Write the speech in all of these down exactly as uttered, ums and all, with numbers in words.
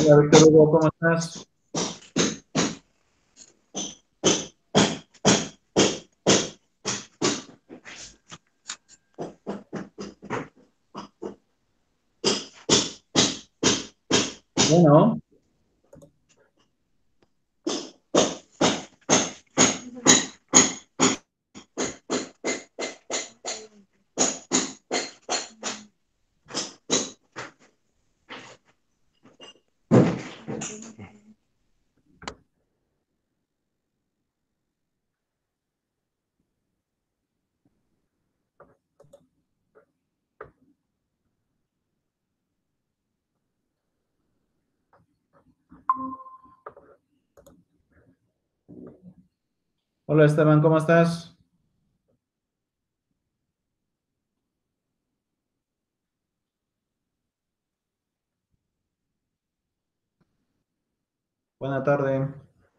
Hola, Víctor Hugo, ¿cómo estás? Bueno, hola Esteban, ¿cómo estás? Buena tarde.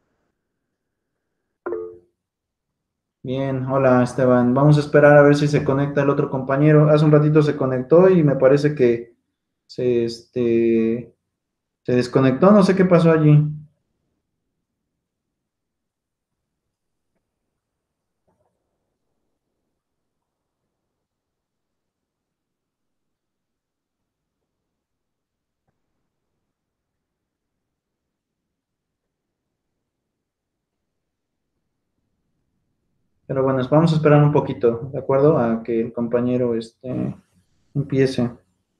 Bien, hola Esteban. Vamos a esperar a ver si se conecta el otro compañero. Hace un ratito se conectó y me parece que se, este, se desconectó. No sé qué pasó allí. Pero bueno, vamos a esperar un poquito, ¿de acuerdo? A que el compañero este, empiece.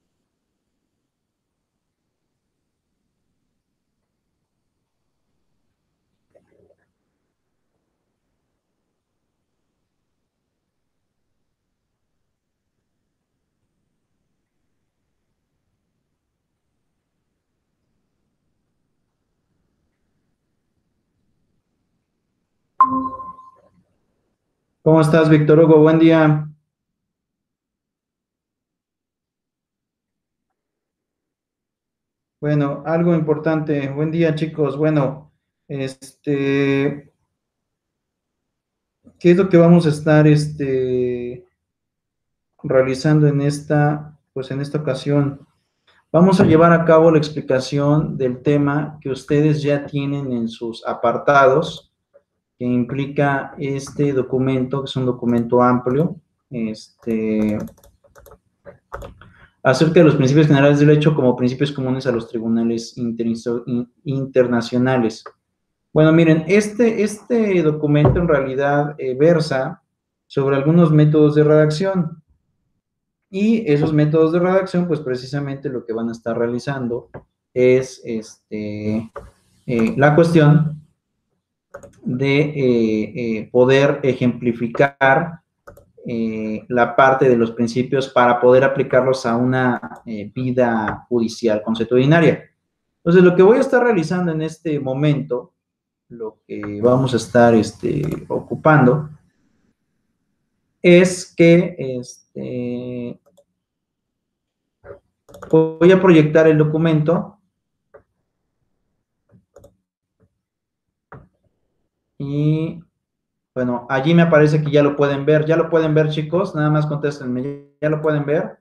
¿Cómo estás, Víctor Hugo? Buen día. Bueno, algo importante. Buen día, chicos. Bueno, este, ¿qué es lo que vamos a estar, este, realizando en esta, pues en esta ocasión? Vamos a llevar a cabo la explicación del tema que ustedes ya tienen en sus apartados, que implica este documento, que es un documento amplio, este, acerca de los principios generales del derecho como principios comunes a los tribunales inter, internacionales. Bueno, miren, este, este documento en realidad eh, versa sobre algunos métodos de redacción. Y esos métodos de redacción, pues precisamente lo que van a estar realizando es este, eh, la cuestión de eh, eh, poder ejemplificar eh, la parte de los principios para poder aplicarlos a una eh, vida judicial consuetudinaria. Entonces, lo que voy a estar realizando en este momento, lo que vamos a estar este, ocupando, es que este, voy a proyectar el documento y bueno, allí me parece que ya lo pueden ver. ¿Ya lo pueden ver, chicos? Nada más contéstenme. ¿Ya lo pueden ver?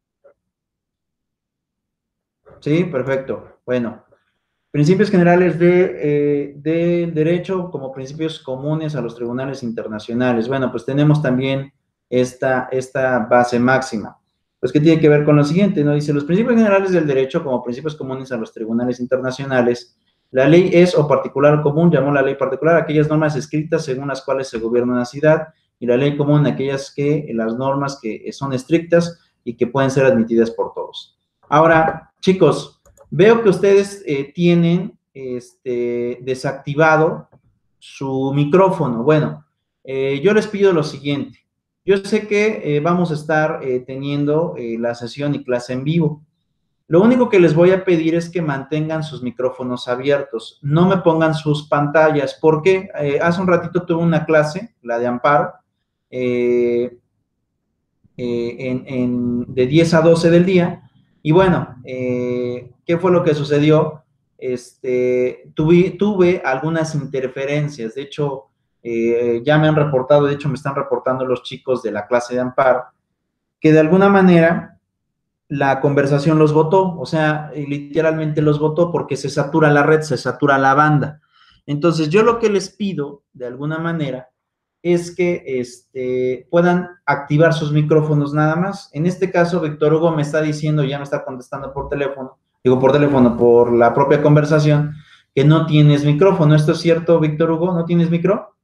Sí, perfecto. Bueno, principios generales de, eh, del derecho como principios comunes a los tribunales internacionales. Bueno, pues tenemos también esta, esta base máxima. Pues, ¿qué tiene que ver con lo siguiente? ¿No? Dice, los principios generales del derecho como principios comunes a los tribunales internacionales. La ley es o particular o común, llamó la ley particular aquellas normas escritas según las cuales se gobierna una ciudad, y la ley común aquellas que, las normas que son estrictas y que pueden ser admitidas por todos. Ahora, chicos, veo que ustedes eh, tienen este, desactivado su micrófono. Bueno, eh, yo les pido lo siguiente. Yo sé que eh, vamos a estar eh, teniendo eh, la sesión y clase en vivo. Lo único que les voy a pedir es que mantengan sus micrófonos abiertos, no me pongan sus pantallas, porque eh, hace un ratito tuve una clase, la de Amparo, eh, eh, en, en, de diez a doce del día, y bueno, eh, ¿qué fue lo que sucedió? Este, tuve, tuve algunas interferencias, de hecho, eh, ya me han reportado, de hecho me están reportando los chicos de la clase de Amparo, que de alguna manera la conversación los botó, o sea, literalmente los botó porque se satura la red, se satura la banda. Entonces, yo lo que les pido, de alguna manera, es que este, puedan activar sus micrófonos nada más. En este caso, Víctor Hugo me está diciendo, ya me está contestando por teléfono, digo por teléfono, por la propia conversación, que no tienes micrófono. ¿Esto es cierto, Víctor Hugo? ¿No tienes micro?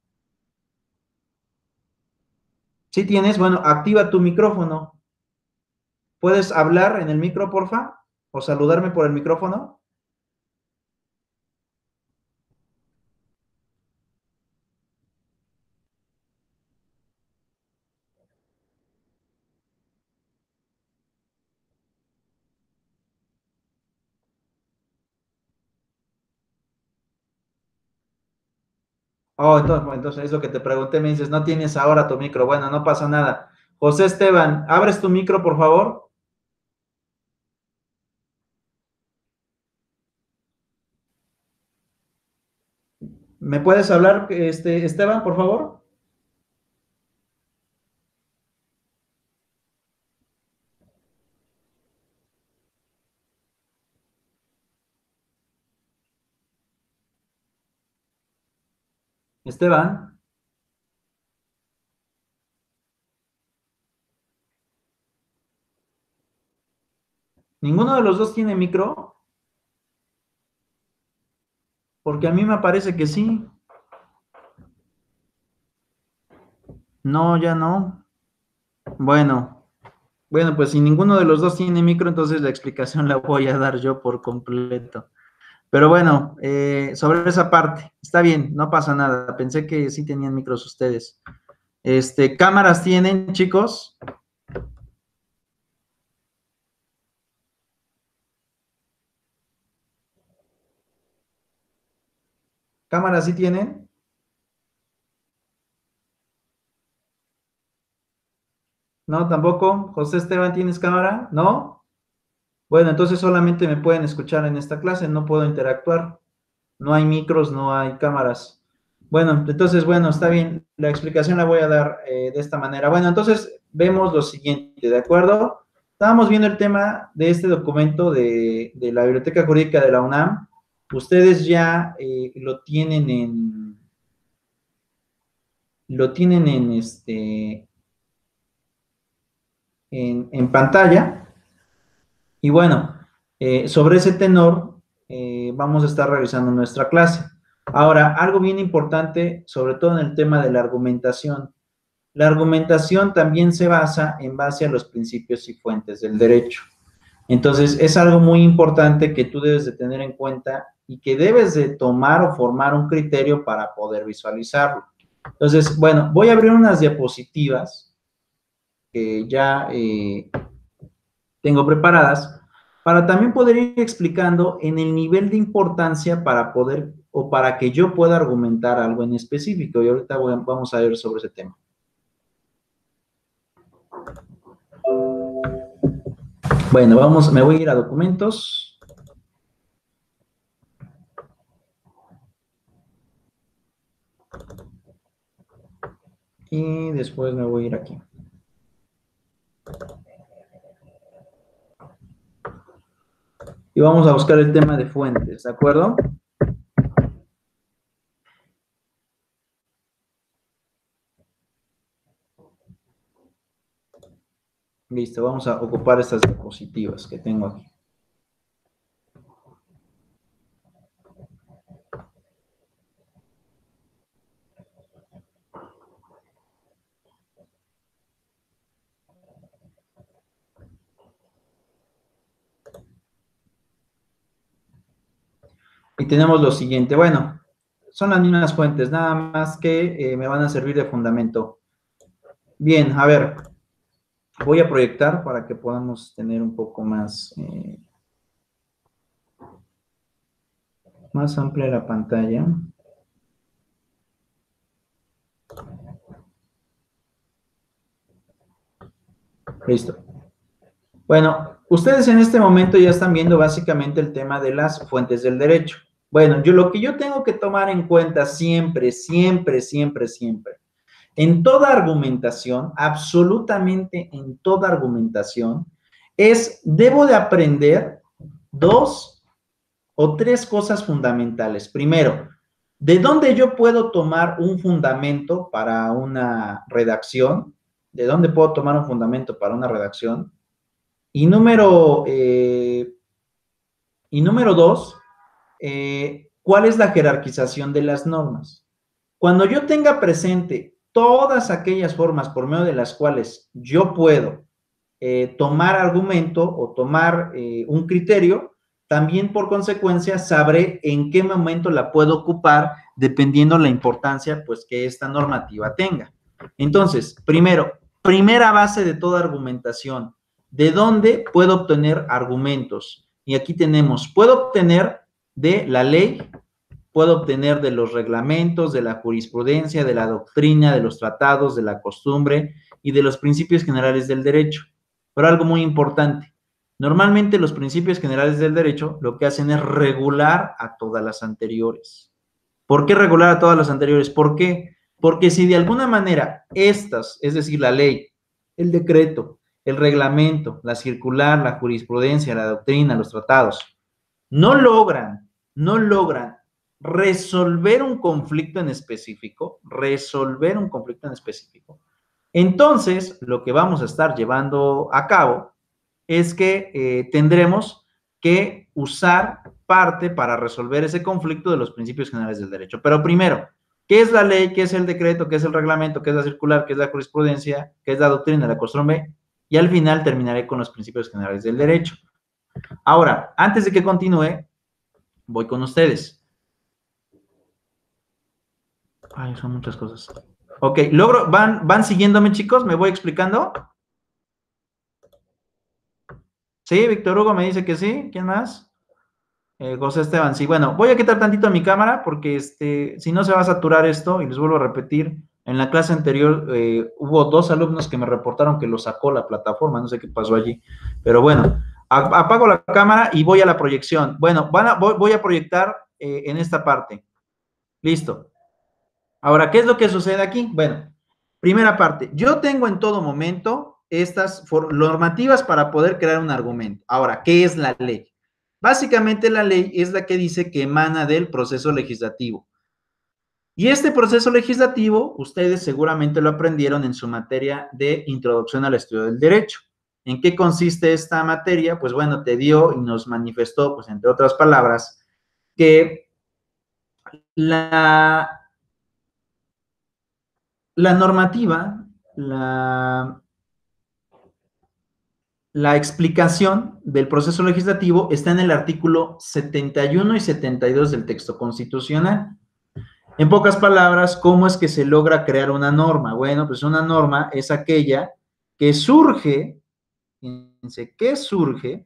Sí tienes, bueno, activa tu micrófono. ¿Puedes hablar en el micro, porfa? ¿O saludarme por el micrófono? Oh, entonces, entonces es lo que te pregunté, me dices, no tienes ahora tu micro. Bueno, no pasa nada. José Esteban, ¿abres tu micro, por favor? ¿Me puedes hablar, este, Esteban, por favor? Esteban, ¿ninguno de los dos tiene micro? Porque a mí me parece que sí. No, ya no. Bueno, bueno, pues si ninguno de los dos tiene micro, entonces la explicación la voy a dar yo por completo. Pero bueno, eh, sobre esa parte, está bien, no pasa nada. Pensé que sí tenían micros ustedes. Este, ¿cámaras tienen, chicos? ¿Cámaras sí tienen? No, tampoco. José Esteban, ¿tienes cámara? ¿No? Bueno, entonces solamente me pueden escuchar en esta clase, no puedo interactuar. No hay micros, no hay cámaras. Bueno, entonces, bueno, está bien. La explicación la voy a dar eh, de esta manera. Bueno, entonces vemos lo siguiente, ¿de acuerdo? Estábamos viendo el tema de este documento de, de la Biblioteca Jurídica de la UNAM. Ustedes ya eh, lo tienen en, lo tienen en este, en, en pantalla. Y bueno, eh, sobre ese tenor eh, vamos a estar realizando nuestra clase. Ahora, algo bien importante, sobre todo en el tema de la argumentación. La argumentación también se basa en base a los principios y fuentes del derecho. Entonces, es algo muy importante que tú debes de tener en cuenta y que debes de tomar o formar un criterio para poder visualizarlo. Entonces, bueno, voy a abrir unas diapositivas que ya eh, tengo preparadas para también poder ir explicando en el nivel de importancia para poder o para que yo pueda argumentar algo en específico. Y ahorita voy, vamos a ver sobre ese tema. Bueno, vamos, me voy a ir a documentos. Y después me voy a ir aquí. Y vamos a buscar el tema de fuentes, ¿de acuerdo? Listo, vamos a ocupar estas diapositivas que tengo aquí. Y tenemos lo siguiente, bueno, son las mismas fuentes, nada más que eh, me van a servir de fundamento. Bien, a ver, voy a proyectar para que podamos tener un poco más, eh, más amplia la pantalla. Listo. Bueno, ustedes en este momento ya están viendo básicamente el tema de las fuentes del derecho. Bueno, yo lo que yo tengo que tomar en cuenta siempre, siempre, siempre, siempre, en toda argumentación, absolutamente en toda argumentación, es, debo de aprender dos o tres cosas fundamentales. Primero, ¿de dónde yo puedo tomar un fundamento para una redacción? ¿De dónde puedo tomar un fundamento para una redacción? Y número, eh, y número dos, eh, ¿cuál es la jerarquización de las normas? Cuando yo tenga presente todas aquellas formas por medio de las cuales yo puedo eh, tomar argumento o tomar eh, un criterio, también por consecuencia sabré en qué momento la puedo ocupar dependiendo la importancia pues que esta normativa tenga. Entonces, primero, primera base de toda argumentación, ¿de dónde puedo obtener argumentos? Y aquí tenemos, puedo obtener de la ley, puedo obtener de los reglamentos, de la jurisprudencia, de la doctrina, de los tratados, de la costumbre y de los principios generales del derecho. Pero algo muy importante, normalmente los principios generales del derecho lo que hacen es regular a todas las anteriores. ¿Por qué regular a todas las anteriores? ¿Por qué? Porque si de alguna manera estas, es decir, la ley, el decreto, el reglamento, la circular, la jurisprudencia, la doctrina, los tratados, no logran, no logran resolver un conflicto en específico, resolver un conflicto en específico, entonces lo que vamos a estar llevando a cabo es que eh, tendremos que usar parte para resolver ese conflicto de los principios generales del derecho. Pero primero, ¿qué es la ley? ¿Qué es el decreto? ¿Qué es el reglamento? ¿Qué es la circular? ¿Qué es la jurisprudencia? ¿Qué es la doctrina, la costumbre? Y al final terminaré con los principios generales del derecho. Ahora, antes de que continúe, voy con ustedes. Ay, son muchas cosas. Ok, logro, ¿van, van siguiéndome, chicos? ¿Me voy explicando? Sí, Víctor Hugo me dice que sí. ¿Quién más? Eh, José Esteban, sí. Bueno, voy a quitar tantito mi cámara porque este, si no se va a saturar esto y les vuelvo a repetir. En la clase anterior eh, hubo dos alumnos que me reportaron que lo sacó la plataforma, no sé qué pasó allí. Pero bueno, apago la cámara y voy a la proyección. Bueno, van a, voy, voy a proyectar eh, en esta parte. Listo. Ahora, ¿qué es lo que sucede aquí? Bueno, primera parte, yo tengo en todo momento estas normativas para poder crear un argumento. Ahora, ¿qué es la ley? Básicamente la ley es la que dice que emana del proceso legislativo. Y este proceso legislativo, ustedes seguramente lo aprendieron en su materia de introducción al estudio del derecho. ¿En qué consiste esta materia? Pues bueno, te dio y nos manifestó, pues entre otras palabras, que la La normativa, la, la explicación del proceso legislativo está en el artículo setenta y uno y setenta y dos del texto constitucional. En pocas palabras, ¿cómo es que se logra crear una norma? Bueno, pues una norma es aquella que surge, fíjense, que surge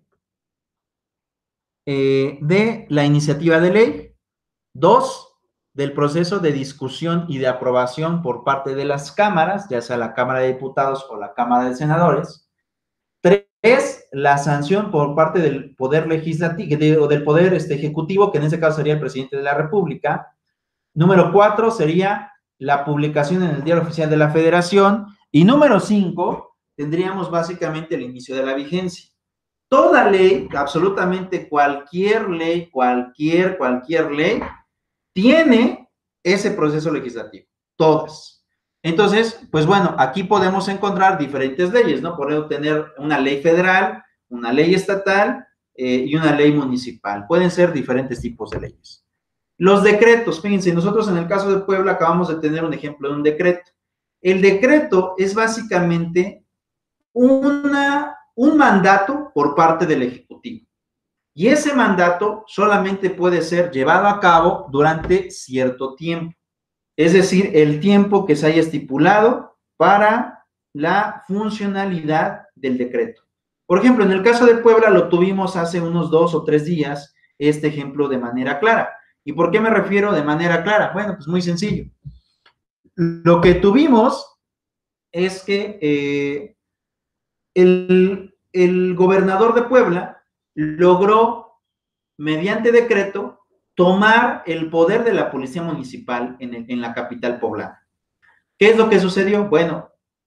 eh, de la iniciativa de ley. Dos, del proceso de discusión y de aprobación por parte de las cámaras, ya sea la Cámara de Diputados o la Cámara de Senadores. Tres, la sanción por parte del Poder Legislativo o del Poder este, Ejecutivo, que en este caso sería el Presidente de la República. Número cuatro sería la publicación en el Diario Oficial de la Federación. Y número cinco, tendríamos básicamente el inicio de la vigencia. Toda ley, absolutamente cualquier ley, cualquier, cualquier ley, tiene ese proceso legislativo, todas. Entonces, pues bueno, aquí podemos encontrar diferentes leyes, ¿no? Podemos tener una ley federal, una ley estatal eh, y una ley municipal. Pueden ser diferentes tipos de leyes. Los decretos, fíjense, nosotros en el caso de Puebla acabamos de tener un ejemplo de un decreto. El decreto es básicamente una, un mandato por parte del Ejecutivo. Y ese mandato solamente puede ser llevado a cabo durante cierto tiempo, es decir, el tiempo que se haya estipulado para la funcionalidad del decreto. Por ejemplo, en el caso de Puebla lo tuvimos hace unos dos o tres días, este ejemplo de manera clara. ¿Y por qué me refiero de manera clara? Bueno, pues muy sencillo. Lo que tuvimos es que eh, el, el gobernador de Puebla logró, mediante decreto, tomar el poder de la policía municipal en, el, en la capital poblana. ¿Qué es lo que sucedió? Bueno,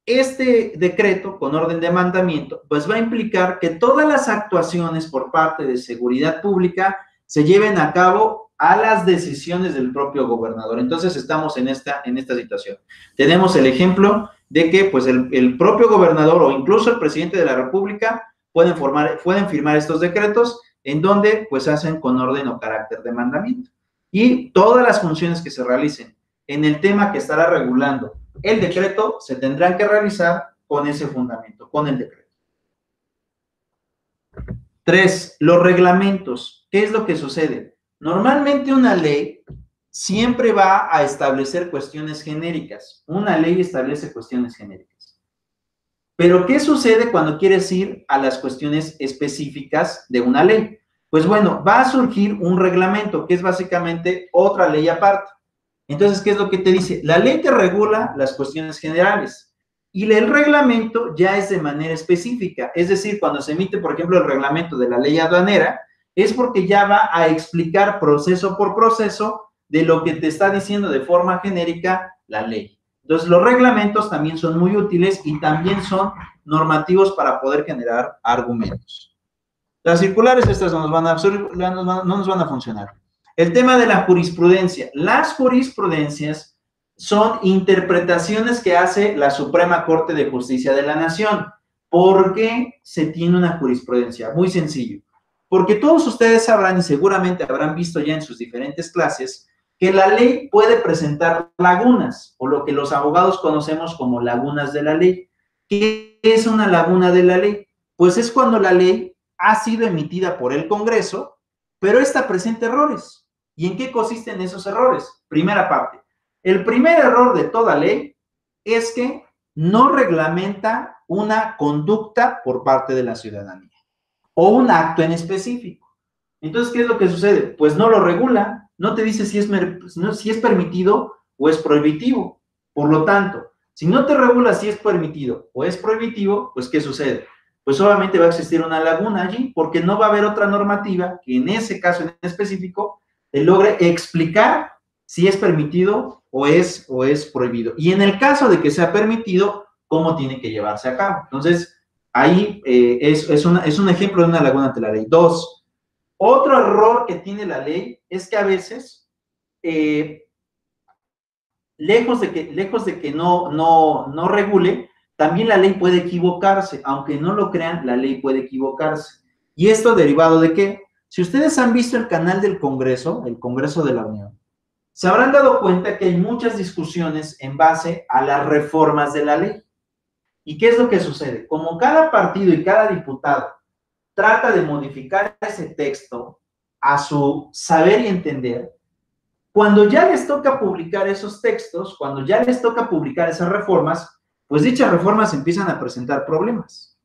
este decreto con orden de mandamiento, pues va a implicar que todas las actuaciones por parte de seguridad pública se lleven a cabo a las decisiones del propio gobernador. Entonces estamos en esta, en esta situación. Tenemos el ejemplo de que pues el, el propio gobernador o incluso el presidente de la República pueden, formar, pueden firmar estos decretos en donde pues hacen con orden o carácter de mandamiento. Y todas las funciones que se realicen en el tema que estará regulando el decreto se tendrán que realizar con ese fundamento, con el decreto. Tres, los reglamentos. ¿Qué es lo que sucede? Normalmente una ley siempre va a establecer cuestiones genéricas. Una ley establece cuestiones genéricas. Pero, ¿qué sucede cuando quieres ir a las cuestiones específicas de una ley? Pues bueno, va a surgir un reglamento, que es básicamente otra ley aparte. Entonces, ¿qué es lo que te dice? La ley te regula las cuestiones generales y el reglamento ya es de manera específica. Es decir, cuando se emite, por ejemplo, el reglamento de la ley aduanera, es porque ya va a explicar proceso por proceso de lo que te está diciendo de forma genérica la ley. Entonces, los reglamentos también son muy útiles y también son normativos para poder generar argumentos. Las circulares estas no nos van a, no nos van a funcionar. El tema de la jurisprudencia. Las jurisprudencias son interpretaciones que hace la Suprema Corte de Justicia de la Nación. ¿Por qué se tiene una jurisprudencia? Muy sencillo. Porque todos ustedes sabrán y seguramente habrán visto ya en sus diferentes clases que la ley puede presentar lagunas o lo que los abogados conocemos como lagunas de la ley. ¿Qué es una laguna de la ley? Pues es cuando la ley ha sido emitida por el Congreso, pero esta presenta errores. ¿Y en qué consisten esos errores? Primera parte. El primer error de toda ley es que no reglamenta una conducta por parte de la ciudadanía o un acto en específico. Entonces, ¿qué es lo que sucede? Pues no lo regula, no te dice si es, si es permitido o es prohibitivo. Por lo tanto, si no te regula si es permitido o es prohibitivo, pues ¿qué sucede? Pues obviamente va a existir una laguna allí porque no va a haber otra normativa que en ese caso en específico te logre explicar si es permitido o es, o es prohibido. Y en el caso de que sea permitido, cómo tiene que llevarse a cabo. Entonces, ahí eh, es, es, una, es un ejemplo de una laguna ante la ley. Dos, otro error que tiene la ley es que a veces, eh, lejos de que, lejos de que no, no, no regule, también la ley puede equivocarse. Aunque no lo crean, la ley puede equivocarse. ¿Y esto derivado de qué? Si ustedes han visto el canal del Congreso, el Congreso de la Unión, se habrán dado cuenta que hay muchas discusiones en base a las reformas de la ley. ¿Y qué es lo que sucede? Como cada partido y cada diputado trata de modificar ese texto a su saber y entender, cuando ya les toca publicar esos textos, cuando ya les toca publicar esas reformas, pues dichas reformas empiezan a presentar problemas.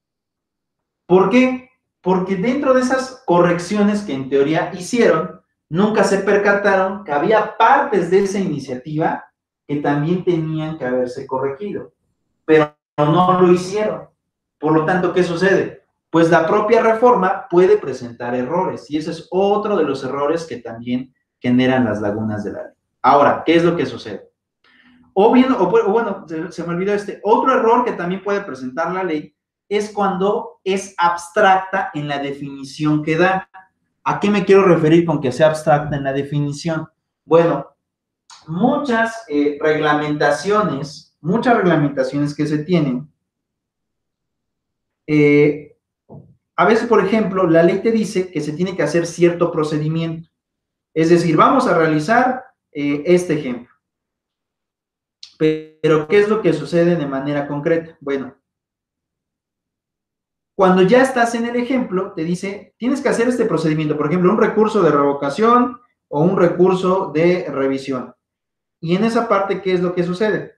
¿Por qué? Porque dentro de esas correcciones que en teoría hicieron, nunca se percataron que había partes de esa iniciativa que también tenían que haberse corregido, pero no lo hicieron. Por lo tanto, ¿qué sucede? Pues la propia reforma puede presentar errores, y ese es otro de los errores que también generan las lagunas de la ley. Ahora, ¿qué es lo que sucede? O bien, o bueno, se, se me olvidó este, otro error que también puede presentar la ley es cuando es abstracta en la definición que da. ¿A qué me quiero referir con que sea abstracta en la definición? Bueno, muchas eh, reglamentaciones, muchas reglamentaciones que se tienen, eh, a veces, por ejemplo, la ley te dice que se tiene que hacer cierto procedimiento. Es decir, vamos a realizar eh, este ejemplo. Pero, ¿qué es lo que sucede de manera concreta? Bueno, cuando ya estás en el ejemplo, te dice, tienes que hacer este procedimiento, por ejemplo, un recurso de revocación o un recurso de revisión. Y en esa parte, ¿qué es lo que sucede?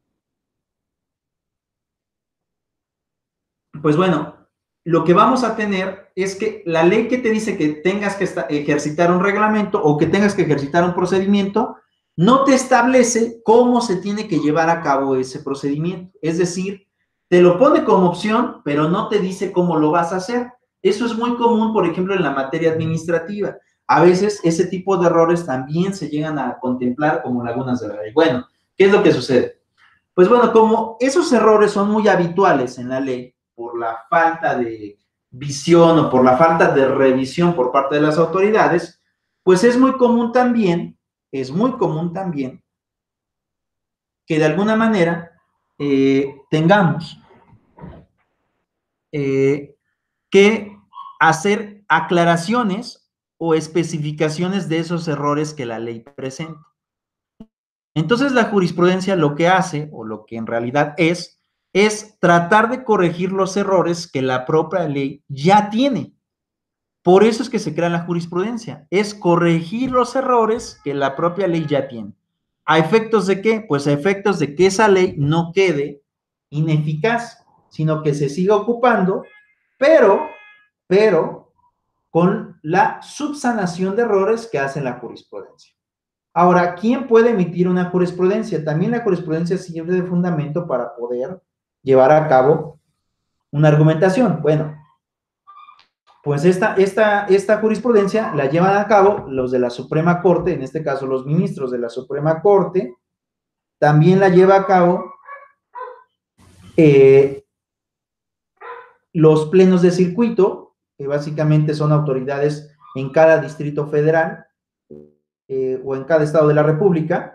Pues bueno, lo que vamos a tener es que la ley que te dice que tengas que ejercitar un reglamento o que tengas que ejercitar un procedimiento, no te establece cómo se tiene que llevar a cabo ese procedimiento. Es decir, te lo pone como opción, pero no te dice cómo lo vas a hacer. Eso es muy común, por ejemplo, en la materia administrativa. A veces ese tipo de errores también se llegan a contemplar como lagunas de la ley. Bueno, ¿qué es lo que sucede? Pues bueno, como esos errores son muy habituales en la ley por la falta de visión o por la falta de revisión por parte de las autoridades, pues es muy común también, es muy común también que de alguna manera eh, tengamos eh, que hacer aclaraciones o especificaciones de esos errores que la ley presenta. Entonces la jurisprudencia lo que hace, o lo que en realidad es, es tratar de corregir los errores que la propia ley ya tiene. Por eso es que se crea la jurisprudencia, es corregir los errores que la propia ley ya tiene. ¿A efectos de qué? Pues a efectos de que esa ley no quede ineficaz, sino que se siga ocupando, pero, pero, con la subsanación de errores que hace la jurisprudencia. Ahora, ¿quién puede emitir una jurisprudencia? También la jurisprudencia sirve de fundamento para poder llevar a cabo una argumentación. Bueno, pues esta, esta, esta jurisprudencia la llevan a cabo los de la Suprema Corte, en este caso los ministros de la Suprema Corte, también la lleva a cabo eh, los plenos de circuito, que básicamente son autoridades en cada distrito federal eh, o en cada estado de la República.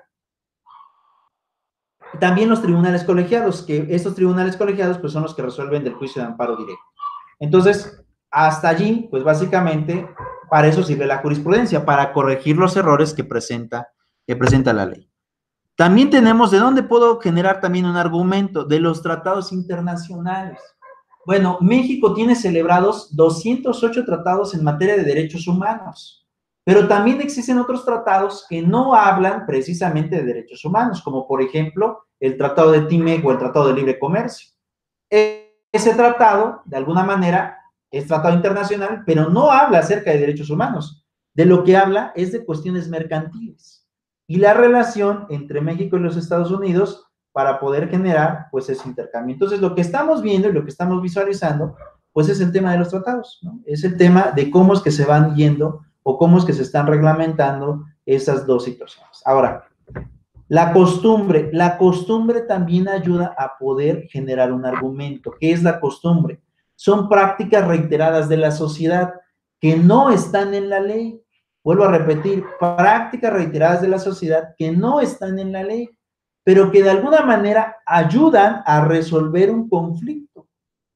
También los tribunales colegiados, que estos tribunales colegiados pues son los que resuelven del juicio de amparo directo. Entonces, hasta allí, pues básicamente, para eso sirve la jurisprudencia, para corregir los errores que presenta, que presenta la ley. También tenemos, ¿de dónde puedo generar también un argumento? De los tratados internacionales. Bueno, México tiene celebrados doscientos ocho tratados en materia de derechos humanos, pero también existen otros tratados que no hablan precisamente de derechos humanos, como por ejemplo el Tratado de TIMEC o el Tratado de Libre Comercio. Ese tratado, de alguna manera, es tratado internacional, pero no habla acerca de derechos humanos. De lo que habla es de cuestiones mercantiles y la relación entre México y los Estados Unidos para poder generar, pues, ese intercambio. Entonces, lo que estamos viendo y lo que estamos visualizando, pues, es el tema de los tratados, ¿no? Es el tema de cómo es que se van yendo o cómo es que se están reglamentando esas dos situaciones. Ahora, la costumbre, la costumbre también ayuda a poder generar un argumento. ¿Qué es la costumbre? Son prácticas reiteradas de la sociedad que no están en la ley. Vuelvo a repetir, prácticas reiteradas de la sociedad que no están en la ley, pero que de alguna manera ayudan a resolver un conflicto.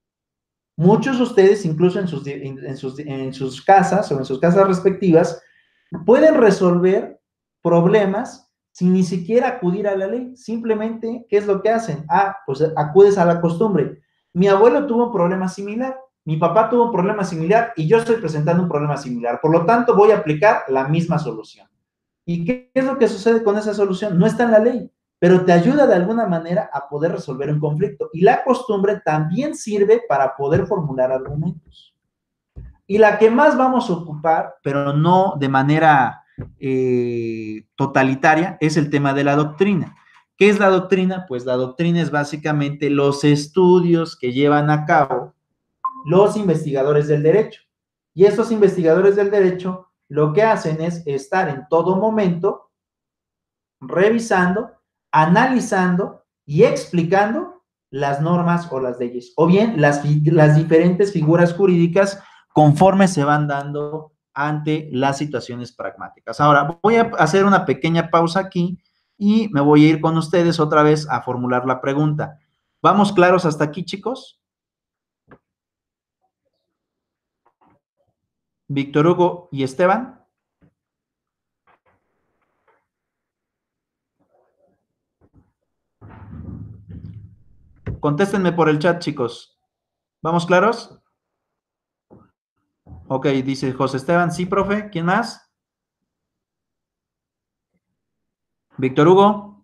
Muchos de ustedes, incluso en sus, en sus, en sus casas o en sus casas respectivas, pueden resolver problemas sin ni siquiera acudir a la ley. Simplemente, ¿qué es lo que hacen? Ah, pues acudes a la costumbre. Mi abuelo tuvo un problema similar, mi papá tuvo un problema similar y yo estoy presentando un problema similar. Por lo tanto, voy a aplicar la misma solución. ¿Y qué es lo que sucede con esa solución? No está en la ley, pero te ayuda de alguna manera a poder resolver un conflicto. Y la costumbre también sirve para poder formular argumentos. Y la que más vamos a ocupar, pero no de manera eh, totalitaria, es el tema de la doctrina. ¿Qué es la doctrina? Pues la doctrina es básicamente los estudios que llevan a cabo los investigadores del derecho. Y estos investigadores del derecho lo que hacen es estar en todo momento revisando, analizando y explicando las normas o las leyes, o bien las, las diferentes figuras jurídicas conforme se van dando ante las situaciones pragmáticas. Ahora, voy a hacer una pequeña pausa aquí y me voy a ir con ustedes otra vez a formular la pregunta. ¿Vamos claros hasta aquí, chicos? Víctor Hugo y Esteban. Contéstenme por el chat, chicos. ¿Vamos claros? Ok, dice José Esteban, sí, profe. ¿Quién más? Víctor Hugo.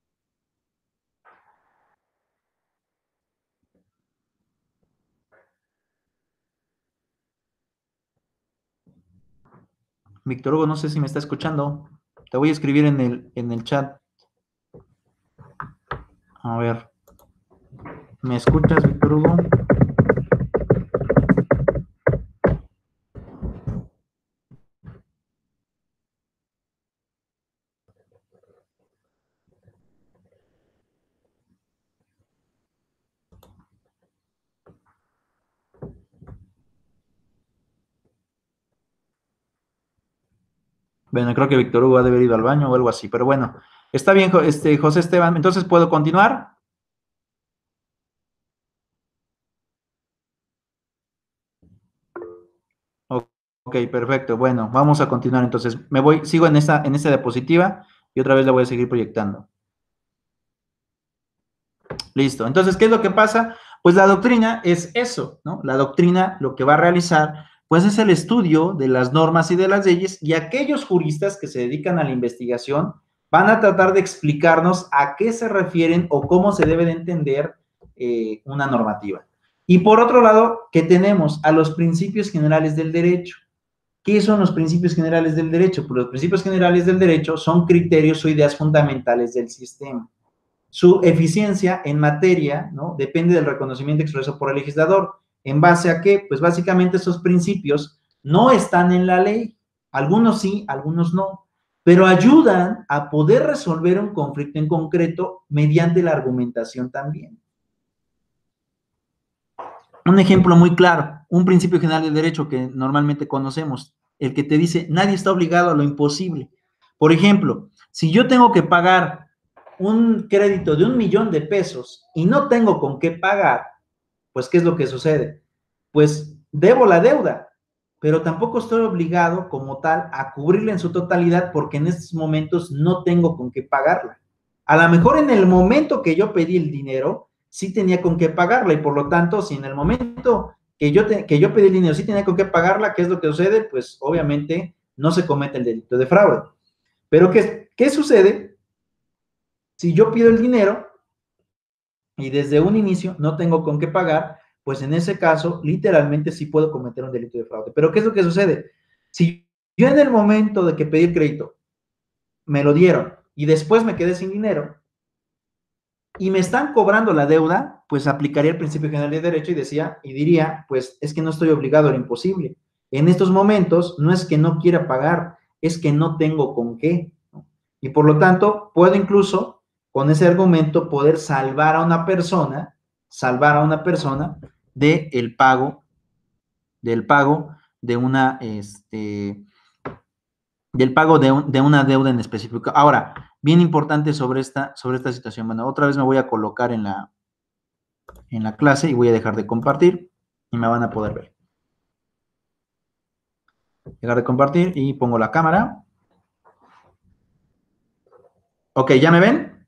Víctor Hugo, no sé si me está escuchando. Te voy a escribir en el, en el chat. A ver. ¿Me escuchas, Víctor Hugo? Bueno, creo que Víctor Hugo ha de haber ido al baño o algo así, pero bueno, está bien, este, José Esteban, entonces ¿puedo continuar? Ok, perfecto. Bueno, vamos a continuar entonces. Me voy, sigo en esta, en esta diapositiva y otra vez la voy a seguir proyectando. Listo. Entonces, ¿qué es lo que pasa? Pues la doctrina es eso, ¿no? La doctrina lo que va a realizar, pues es el estudio de las normas y de las leyes, y aquellos juristas que se dedican a la investigación van a tratar de explicarnos a qué se refieren o cómo se debe de entender eh, una normativa. Y por otro lado, ¿qué tenemos? A los principios generales del derecho. ¿Qué son los principios generales del derecho? Pues los principios generales del derecho son criterios o ideas fundamentales del sistema. Su eficiencia en materia, ¿no?, depende del reconocimiento expreso por el legislador. ¿En base a qué? Pues básicamente esos principios no están en la ley. Algunos sí, algunos no, pero ayudan a poder resolver un conflicto en concreto mediante la argumentación también. Un ejemplo muy claro, un principio general del derecho que normalmente conocemos, el que te dice, nadie está obligado a lo imposible. Por ejemplo, si yo tengo que pagar un crédito de un millón de pesos y no tengo con qué pagar, pues, ¿qué es lo que sucede? Pues debo la deuda, pero tampoco estoy obligado como tal a cubrirla en su totalidad porque en estos momentos no tengo con qué pagarla. A lo mejor en el momento que yo pedí el dinero, sí tenía con qué pagarla y por lo tanto, si en el momento que yo, te, que yo pedí el dinero sí tenía con qué pagarla, ¿qué es lo que sucede? Pues obviamente no se comete el delito de fraude. Pero ¿qué, qué sucede si yo pido el dinero y desde un inicio no tengo con qué pagar? Pues en ese caso, literalmente sí puedo cometer un delito de fraude. Pero ¿qué es lo que sucede? Si yo en el momento de que pedí el crédito me lo dieron y después me quedé sin dinero y me están cobrando la deuda, pues aplicaría el principio general de derecho y decía y diría, pues es que no estoy obligado a lo imposible. En estos momentos no es que no quiera pagar, es que no tengo con qué, ¿no? Y por lo tanto, puedo incluso con ese argumento poder salvar a una persona, salvar a una persona de el pago, del pago de una, este, del pago de, un, de una deuda en específico. Ahora, bien importante sobre esta, sobre esta situación. Bueno, otra vez me voy a colocar en la, en la clase y voy a dejar de compartir y me van a poder ver. Dejar de compartir y pongo la cámara. Ok, ¿ya me ven?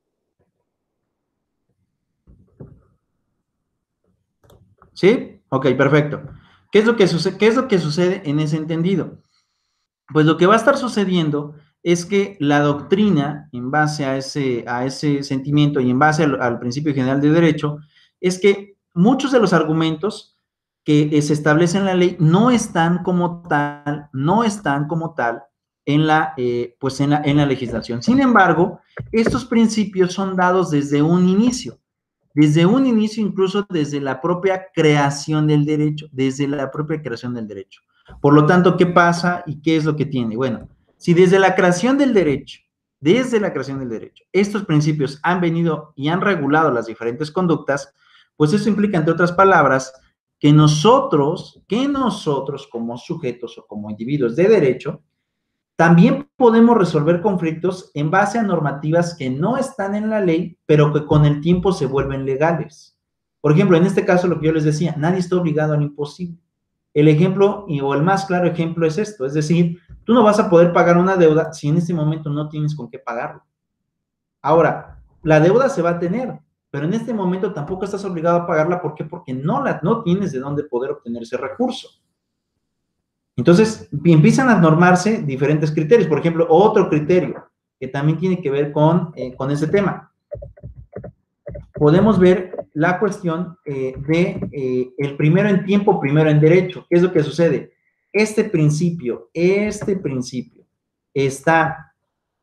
¿Sí? Ok, perfecto. ¿Qué es lo que sucede, qué es lo que sucede en ese entendido? Pues lo que va a estar sucediendo es que la doctrina, en base a ese, a ese sentimiento y en base al, al principio general de derecho, es que muchos de los argumentos que eh, se establecen en la ley no están como tal, no están como tal en la, eh, pues en la, en la legislación. Sin embargo, estos principios son dados desde un inicio, desde un inicio, incluso desde la propia creación del derecho, desde la propia creación del derecho. Por lo tanto, ¿qué pasa y qué es lo que tiene? Bueno, si desde la creación del derecho, desde la creación del derecho, estos principios han venido y han regulado las diferentes conductas, pues eso implica, entre otras palabras, que nosotros, que nosotros como sujetos o como individuos de derecho, también podemos resolver conflictos en base a normativas que no están en la ley, pero que con el tiempo se vuelven legales. Por ejemplo, en este caso, lo que yo les decía, nadie está obligado a lo imposible. El ejemplo, y, o el más claro ejemplo es esto, es decir, tú no vas a poder pagar una deuda si en este momento no tienes con qué pagarlo. Ahora, la deuda se va a tener, pero en este momento tampoco estás obligado a pagarla. ¿Por qué? Porque no, la, no tienes de dónde poder obtener ese recurso. Entonces, empiezan a normarse diferentes criterios. Por ejemplo, otro criterio que también tiene que ver con, eh, con ese tema. Podemos ver la cuestión eh, de eh, el primero en tiempo, primero en derecho. ¿Qué es lo que sucede? Este principio, este principio está,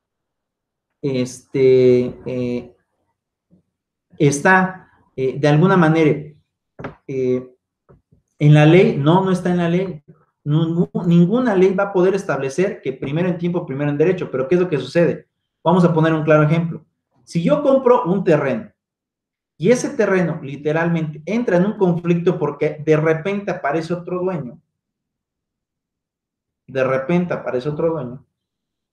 este, eh, está eh, de alguna manera eh, en la ley. No, no está en la ley. No, ninguna ley va a poder establecer que primero en tiempo, primero en derecho. Pero ¿qué es lo que sucede? Vamos a poner un claro ejemplo. Si yo compro un terreno y ese terreno literalmente entra en un conflicto porque de repente aparece otro dueño, de repente aparece otro dueño,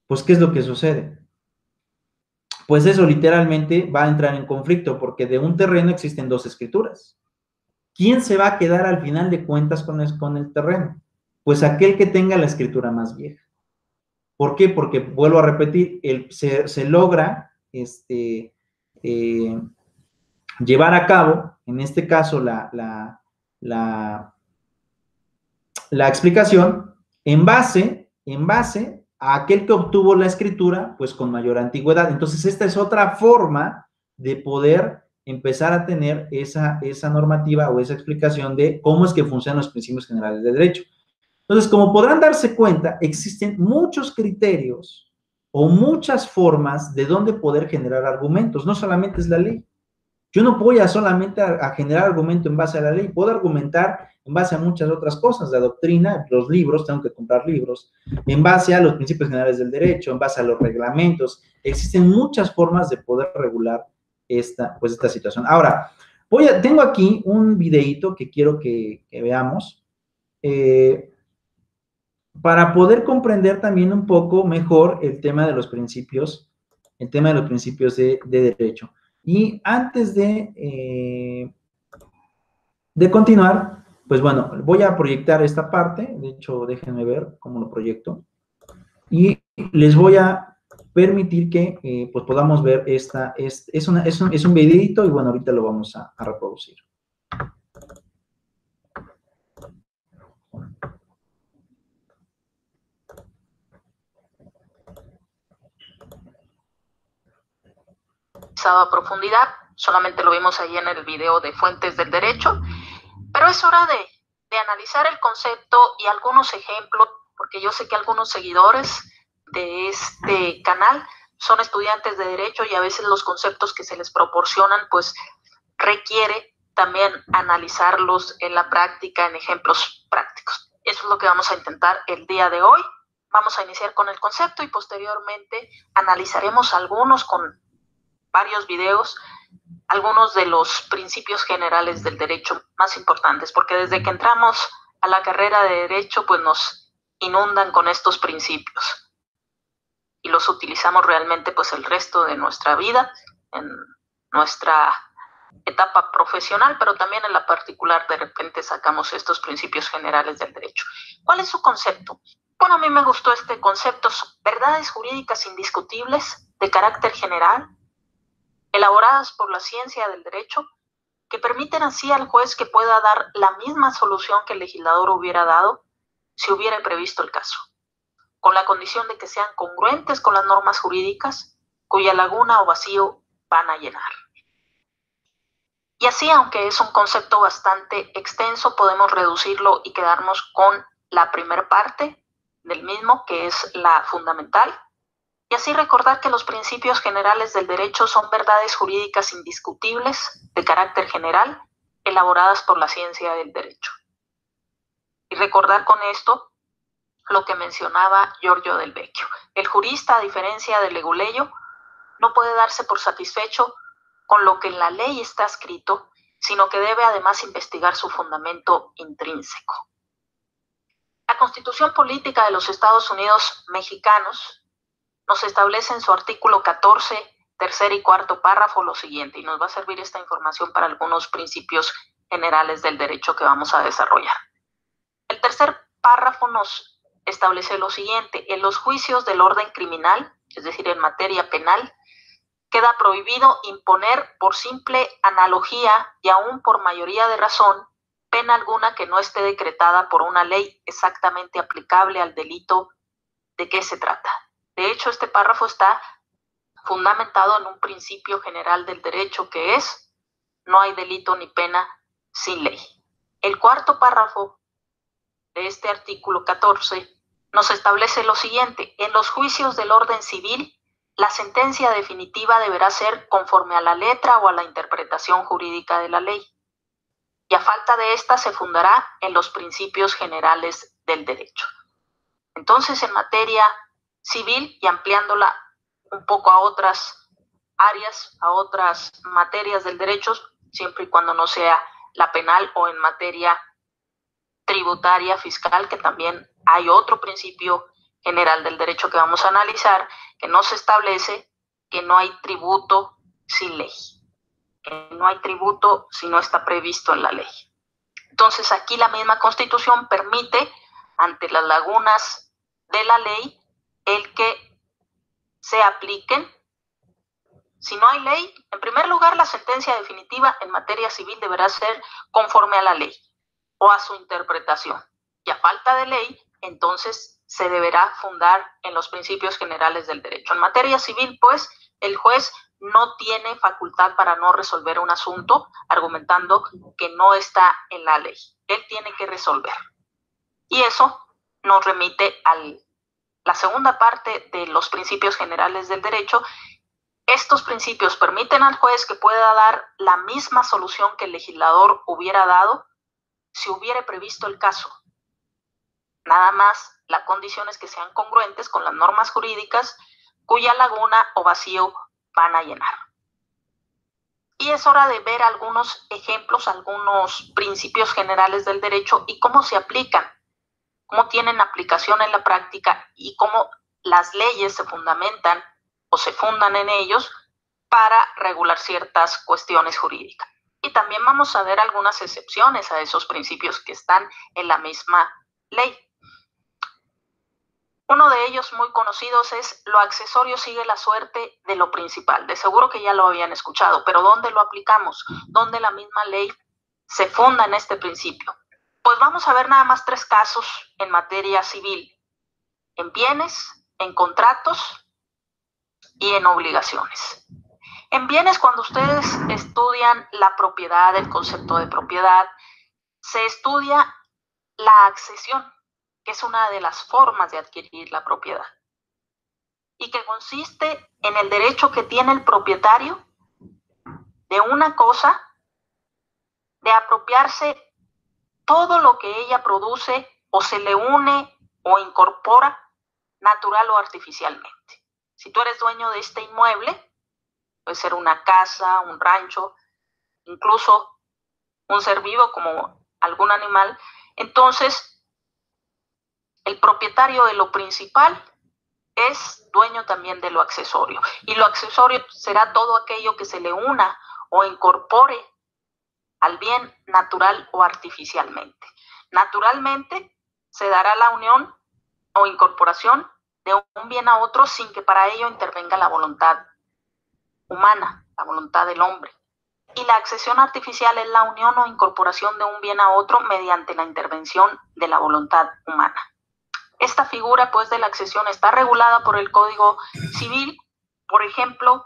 pues ¿qué es lo que sucede? Pues eso literalmente va a entrar en conflicto, porque de un terreno existen dos escrituras. ¿Quién se va a quedar al final de cuentas con el, con el terreno? Pues aquel que tenga la escritura más vieja. ¿Por qué? Porque, vuelvo a repetir, el, se, se logra este, eh, llevar a cabo, en este caso, la, la, la, la explicación en base, en base a aquel que obtuvo la escritura, pues con mayor antigüedad. Entonces, esta es otra forma de poder empezar a tener esa, esa normativa o esa explicación de cómo es que funcionan los principios generales de derecho. Entonces, como podrán darse cuenta, existen muchos criterios o muchas formas de dónde poder generar argumentos, no solamente es la ley. Yo no voy a solamente a, a generar argumento en base a la ley, puedo argumentar en base a muchas otras cosas, la doctrina, los libros, tengo que comprar libros, en base a los principios generales del derecho, en base a los reglamentos, existen muchas formas de poder regular esta, pues esta situación. Ahora, voy a, tengo aquí un videíto que quiero que, que veamos, eh, para poder comprender también un poco mejor el tema de los principios, el tema de los principios de, de derecho. Y antes de, eh, de continuar, pues bueno, voy a proyectar esta parte, de hecho, déjenme ver cómo lo proyecto, y les voy a permitir que eh, pues podamos ver esta, es, es, una, es, un, es un videito y bueno, ahorita lo vamos a, a reproducir. A profundidad, solamente lo vimos ahí en el video de Fuentes del Derecho, pero es hora de, de analizar el concepto y algunos ejemplos, porque yo sé que algunos seguidores de este canal son estudiantes de Derecho y a veces los conceptos que se les proporcionan, pues requiere también analizarlos en la práctica, en ejemplos prácticos. Eso es lo que vamos a intentar el día de hoy. Vamos a iniciar con el concepto y posteriormente analizaremos algunos con varios videos, algunos de los principios generales del derecho más importantes, porque desde que entramos a la carrera de derecho, pues nos inundan con estos principios y los utilizamos realmente pues el resto de nuestra vida, en nuestra etapa profesional, pero también en la particular de repente sacamos estos principios generales del derecho. ¿Cuál es su concepto? Bueno, a mí me gustó este concepto, verdades jurídicas indiscutibles de carácter general, elaboradas por la ciencia del derecho, que permiten así al juez que pueda dar la misma solución que el legislador hubiera dado si hubiera previsto el caso, con la condición de que sean congruentes con las normas jurídicas cuya laguna o vacío van a llenar. Y así, aunque es un concepto bastante extenso, podemos reducirlo y quedarnos con la primera parte del mismo, que es la fundamental, y así recordar que los principios generales del derecho son verdades jurídicas indiscutibles de carácter general, elaboradas por la ciencia del derecho. Y recordar con esto lo que mencionaba Giorgio Del Vecchio. El jurista, a diferencia del leguleyo, no puede darse por satisfecho con lo que en la ley está escrito, sino que debe además investigar su fundamento intrínseco. La Constitución Política de los Estados Unidos Mexicanos nos establece en su artículo catorce, tercer y cuarto párrafo lo siguiente, y nos va a servir esta información para algunos principios generales del derecho que vamos a desarrollar. El tercer párrafo nos establece lo siguiente: en los juicios del orden criminal, es decir, en materia penal, queda prohibido imponer por simple analogía y aún por mayoría de razón pena alguna que no esté decretada por una ley exactamente aplicable al delito de que se trata. De hecho, este párrafo está fundamentado en un principio general del derecho que es: no hay delito ni pena sin ley. El cuarto párrafo de este artículo catorce nos establece lo siguiente: en los juicios del orden civil, la sentencia definitiva deberá ser conforme a la letra o a la interpretación jurídica de la ley, y a falta de esta se fundará en los principios generales del derecho. Entonces, en materia civil, y ampliándola un poco a otras áreas, a otras materias del derecho, siempre y cuando no sea la penal, o en materia tributaria, fiscal, que también hay otro principio general del derecho que vamos a analizar, que no se establece que no hay tributo sin ley, que no hay tributo si no está previsto en la ley. Entonces, aquí la misma Constitución permite, ante las lagunas de la ley, el que se apliquen. Si no hay ley, en primer lugar, la sentencia definitiva en materia civil deberá ser conforme a la ley o a su interpretación. Y a falta de ley, entonces se deberá fundar en los principios generales del derecho. En materia civil, pues, el juez no tiene facultad para no resolver un asunto argumentando que no está en la ley. Él tiene que resolver. Y eso nos remite a la segunda parte de los principios generales del derecho. Estos principios permiten al juez que pueda dar la misma solución que el legislador hubiera dado si hubiera previsto el caso. Nada más, la condición es que sean congruentes con las normas jurídicas cuya laguna o vacío van a llenar. Y es hora de ver algunos ejemplos, algunos principios generales del derecho y cómo se aplican, cómo tienen aplicación en la práctica y cómo las leyes se fundamentan o se fundan en ellos para regular ciertas cuestiones jurídicas. Y también vamos a ver algunas excepciones a esos principios que están en la misma ley. Uno de ellos muy conocidos es: lo accesorio sigue la suerte de lo principal. De seguro que ya lo habían escuchado, pero ¿dónde lo aplicamos? ¿Dónde la misma ley se funda en este principio? Pues vamos a ver nada más tres casos en materia civil: en bienes, en contratos y en obligaciones. En bienes, cuando ustedes estudian la propiedad, el concepto de propiedad, se estudia la accesión, que es una de las formas de adquirir la propiedad, y que consiste en el derecho que tiene el propietario de una cosa de apropiarse todo lo que ella produce o se le une o incorpora natural o artificialmente. Si tú eres dueño de este inmueble, puede ser una casa, un rancho, incluso un ser vivo como algún animal, entonces el propietario de lo principal es dueño también de lo accesorio. Y lo accesorio será todo aquello que se le una o incorpore al bien natural o artificialmente. Naturalmente se dará la unión o incorporación de un bien a otro sin que para ello intervenga la voluntad humana, la voluntad del hombre. Y la accesión artificial es la unión o incorporación de un bien a otro mediante la intervención de la voluntad humana. Esta figura, pues, de la accesión está regulada por el Código Civil. Por ejemplo,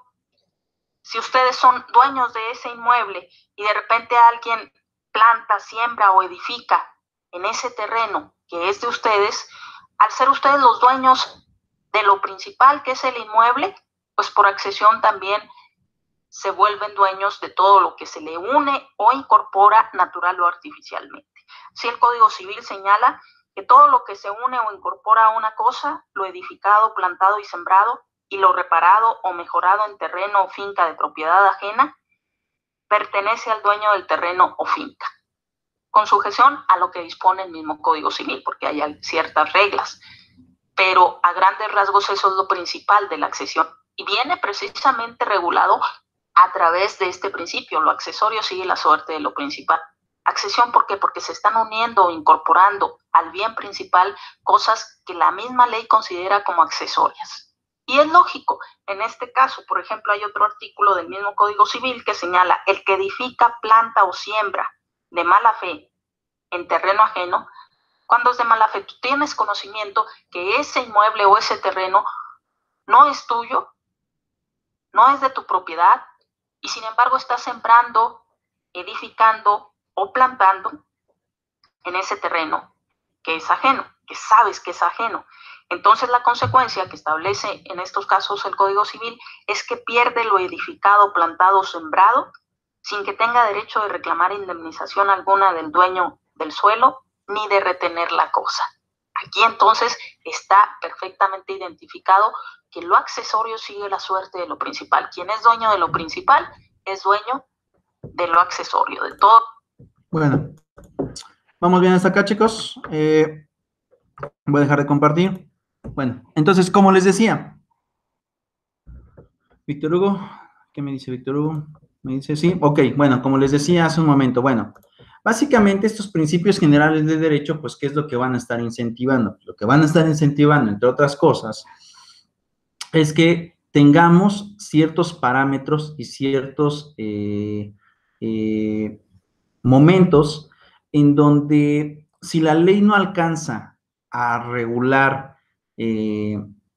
si ustedes son dueños de ese inmueble y de repente alguien planta, siembra o edifica en ese terreno que es de ustedes, al ser ustedes los dueños de lo principal que es el inmueble, pues por accesión también se vuelven dueños de todo lo que se le une o incorpora natural o artificialmente. Así el Código Civil señala que todo lo que se une o incorpora a una cosa, lo edificado, plantado y sembrado, y lo reparado o mejorado en terreno o finca de propiedad ajena, pertenece al dueño del terreno o finca, con sujeción a lo que dispone el mismo Código Civil, porque hay ciertas reglas, pero a grandes rasgos eso es lo principal de la accesión, y viene precisamente regulado a través de este principio: lo accesorio sigue la suerte de lo principal. Accesión, ¿por qué? Porque se están uniendo o incorporando al bien principal cosas que la misma ley considera como accesorias. Y es lógico, en este caso, por ejemplo, hay otro artículo del mismo Código Civil que señala: el que edifica, planta o siembra de mala fe en terreno ajeno. Cuando es de mala fe, tú tienes conocimiento que ese inmueble o ese terreno no es tuyo, no es de tu propiedad, y sin embargo estás sembrando, edificando o plantando en ese terreno que es ajeno, que sabes que es ajeno. Entonces la consecuencia que establece en estos casos el Código Civil es que pierde lo edificado, plantado o sembrado sin que tenga derecho de reclamar indemnización alguna del dueño del suelo ni de retener la cosa. Aquí entonces está perfectamente identificado que lo accesorio sigue la suerte de lo principal. Quien es dueño de lo principal es dueño de lo accesorio, de todo. Bueno, vamos bien hasta acá, chicos. Eh, voy a dejar de compartir. Bueno, entonces, como les decía, Víctor Hugo, ¿qué me dice Víctor Hugo? Me dice, sí, ok, bueno, como les decía hace un momento, bueno, básicamente estos principios generales de derecho, pues, ¿qué es lo que van a estar incentivando? Lo que van a estar incentivando, entre otras cosas, es que tengamos ciertos parámetros y ciertos eh, eh, momentos en donde si la ley no alcanza a regular, eh,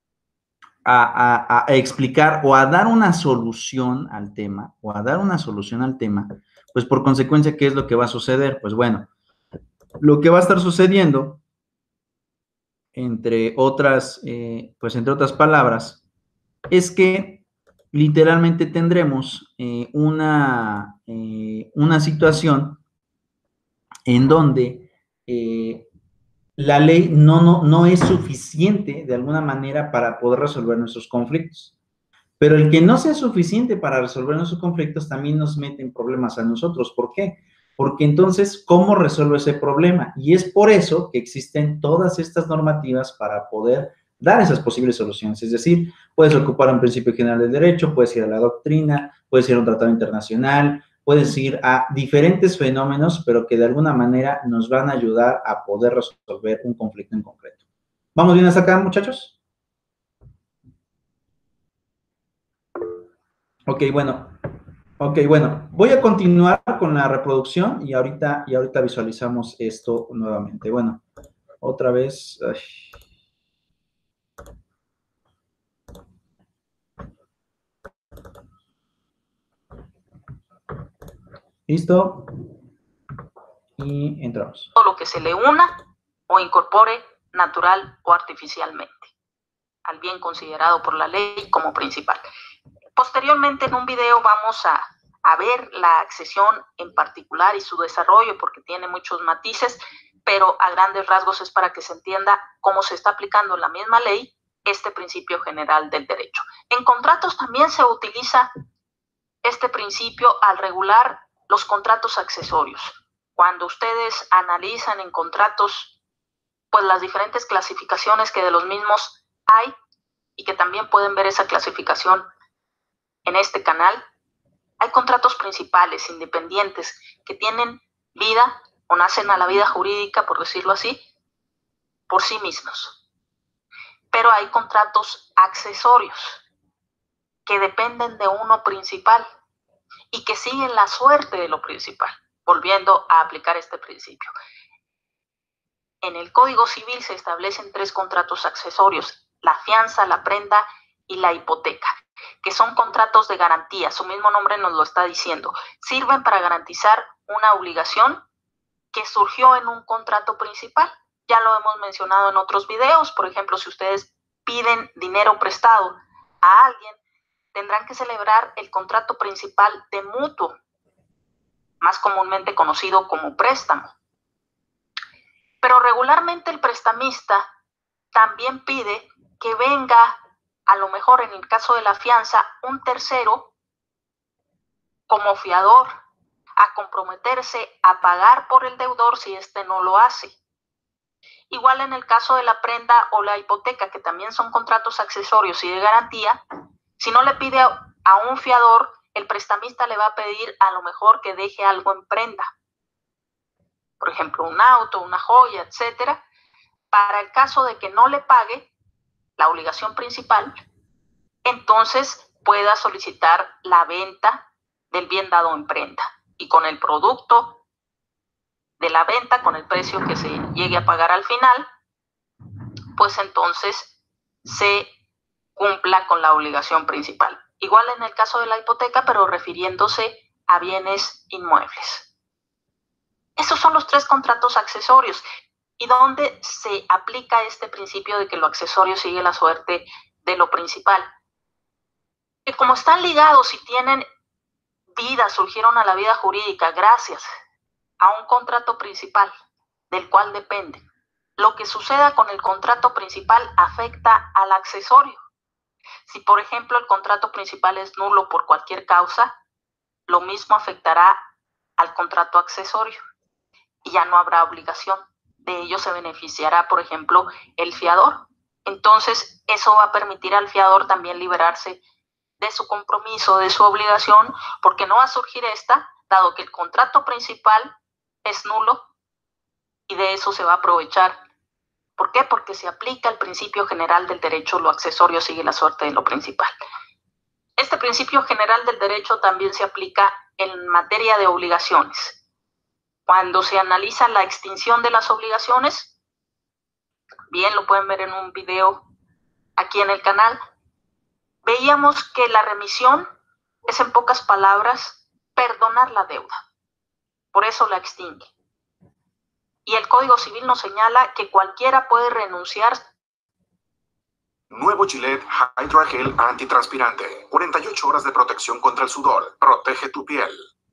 a, a, a, explicar o a dar una solución al tema, o a dar una solución al tema, pues por consecuencia, ¿qué es lo que va a suceder? Pues bueno, lo que va a estar sucediendo, entre otras, eh, pues entre otras palabras, es que literalmente tendremos eh, una, eh, una situación en donde eh, la ley no, no, no es suficiente de alguna manera para poder resolver nuestros conflictos. Pero el que no sea suficiente para resolver nuestros conflictos también nos mete en problemas a nosotros. ¿Por qué? Porque entonces, ¿cómo resuelvo ese problema? Y es por eso que existen todas estas normativas para poder dar esas posibles soluciones. Es decir, puedes ocupar un principio general del derecho, puedes ir a la doctrina, puedes ir a un tratado internacional, puedes ir a diferentes fenómenos, pero que de alguna manera nos van a ayudar a poder resolver un conflicto en concreto. ¿Vamos bien hasta acá, muchachos? Ok, bueno. Ok, bueno, voy a continuar con la reproducción y ahorita, y ahorita visualizamos esto nuevamente. Bueno, otra vez. Ay. ¿Listo? Y entramos. Todo lo que se le una o incorpore natural o artificialmente al bien considerado por la ley como principal. Posteriormente, en un video vamos a, a ver la accesión en particular y su desarrollo, porque tiene muchos matices, pero a grandes rasgos es para que se entienda cómo se está aplicando en la misma ley este principio general del derecho. En contratos también se utiliza este principio al regular los contratos accesorios. Cuando ustedes analizan en contratos, pues las diferentes clasificaciones que de los mismos hay y que también pueden ver esa clasificación en este canal, hay contratos principales, independientes, que tienen vida o nacen a la vida jurídica, por decirlo así, por sí mismos. Pero hay contratos accesorios que dependen de uno principal y que siguen la suerte de lo principal, volviendo a aplicar este principio. En el Código Civil se establecen tres contratos accesorios: la fianza, la prenda y la hipoteca, que son contratos de garantía. Su mismo nombre nos lo está diciendo. Sirven para garantizar una obligación que surgió en un contrato principal. Ya lo hemos mencionado en otros videos. Por ejemplo, si ustedes piden dinero prestado a alguien, tendrán que celebrar el contrato principal de mutuo, más comúnmente conocido como préstamo. Pero regularmente el prestamista también pide que venga, a lo mejor en el caso de la fianza, un tercero como fiador a comprometerse a pagar por el deudor si éste no lo hace. Igual en el caso de la prenda o la hipoteca, que también son contratos accesorios y de garantía, si no le pide a un fiador, el prestamista le va a pedir a lo mejor que deje algo en prenda. Por ejemplo, un auto, una joya, etcétera. Para el caso de que no le pague la obligación principal, entonces pueda solicitar la venta del bien dado en prenda. Y con el producto de la venta, con el precio que se llegue a pagar al final, pues entonces se cumpla con la obligación principal. Igual en el caso de la hipoteca, pero refiriéndose a bienes inmuebles. Esos son los tres contratos accesorios. ¿Y dónde se aplica este principio de que lo accesorio sigue la suerte de lo principal? Que como están ligados y tienen vida, surgieron a la vida jurídica gracias a un contrato principal del cual depende. Lo que suceda con el contrato principal afecta al accesorio. Si, por ejemplo, el contrato principal es nulo por cualquier causa, lo mismo afectará al contrato accesorio y ya no habrá obligación. De ello se beneficiará, por ejemplo, el fiador. Entonces, eso va a permitir al fiador también liberarse de su compromiso, de su obligación, porque no va a surgir esta, dado que el contrato principal es nulo y de eso se va a aprovechar. ¿Por qué? Porque se aplica el principio general del derecho, lo accesorio sigue la suerte de lo principal. Este principio general del derecho también se aplica en materia de obligaciones. Cuando se analiza la extinción de las obligaciones, bien lo pueden ver en un video aquí en el canal, veíamos que la remisión es, en pocas palabras, perdonar la deuda. Por eso la extingue. Y el Código Civil nos señala que cualquiera puede renunciar. Nuevo Gillette Hydra Gel antitranspirante. cuarenta y ocho horas de protección contra el sudor. Protege tu piel.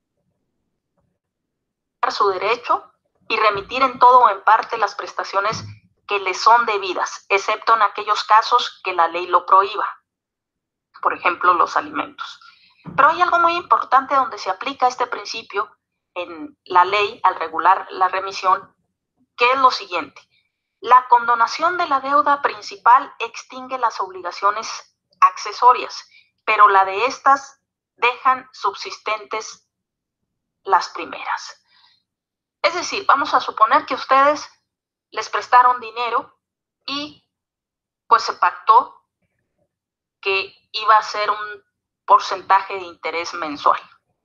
Su derecho y remitir en todo o en parte las prestaciones que le son debidas, excepto en aquellos casos que la ley lo prohíba. Por ejemplo, los alimentos. Pero hay algo muy importante donde se aplica este principio en la ley al regular la remisión, que es lo siguiente. La condonación de la deuda principal extingue las obligaciones accesorias, pero la de estas dejan subsistentes las primeras. Es decir, vamos a suponer que ustedes les prestaron dinero y pues se pactó que iba a ser un porcentaje de interés mensual,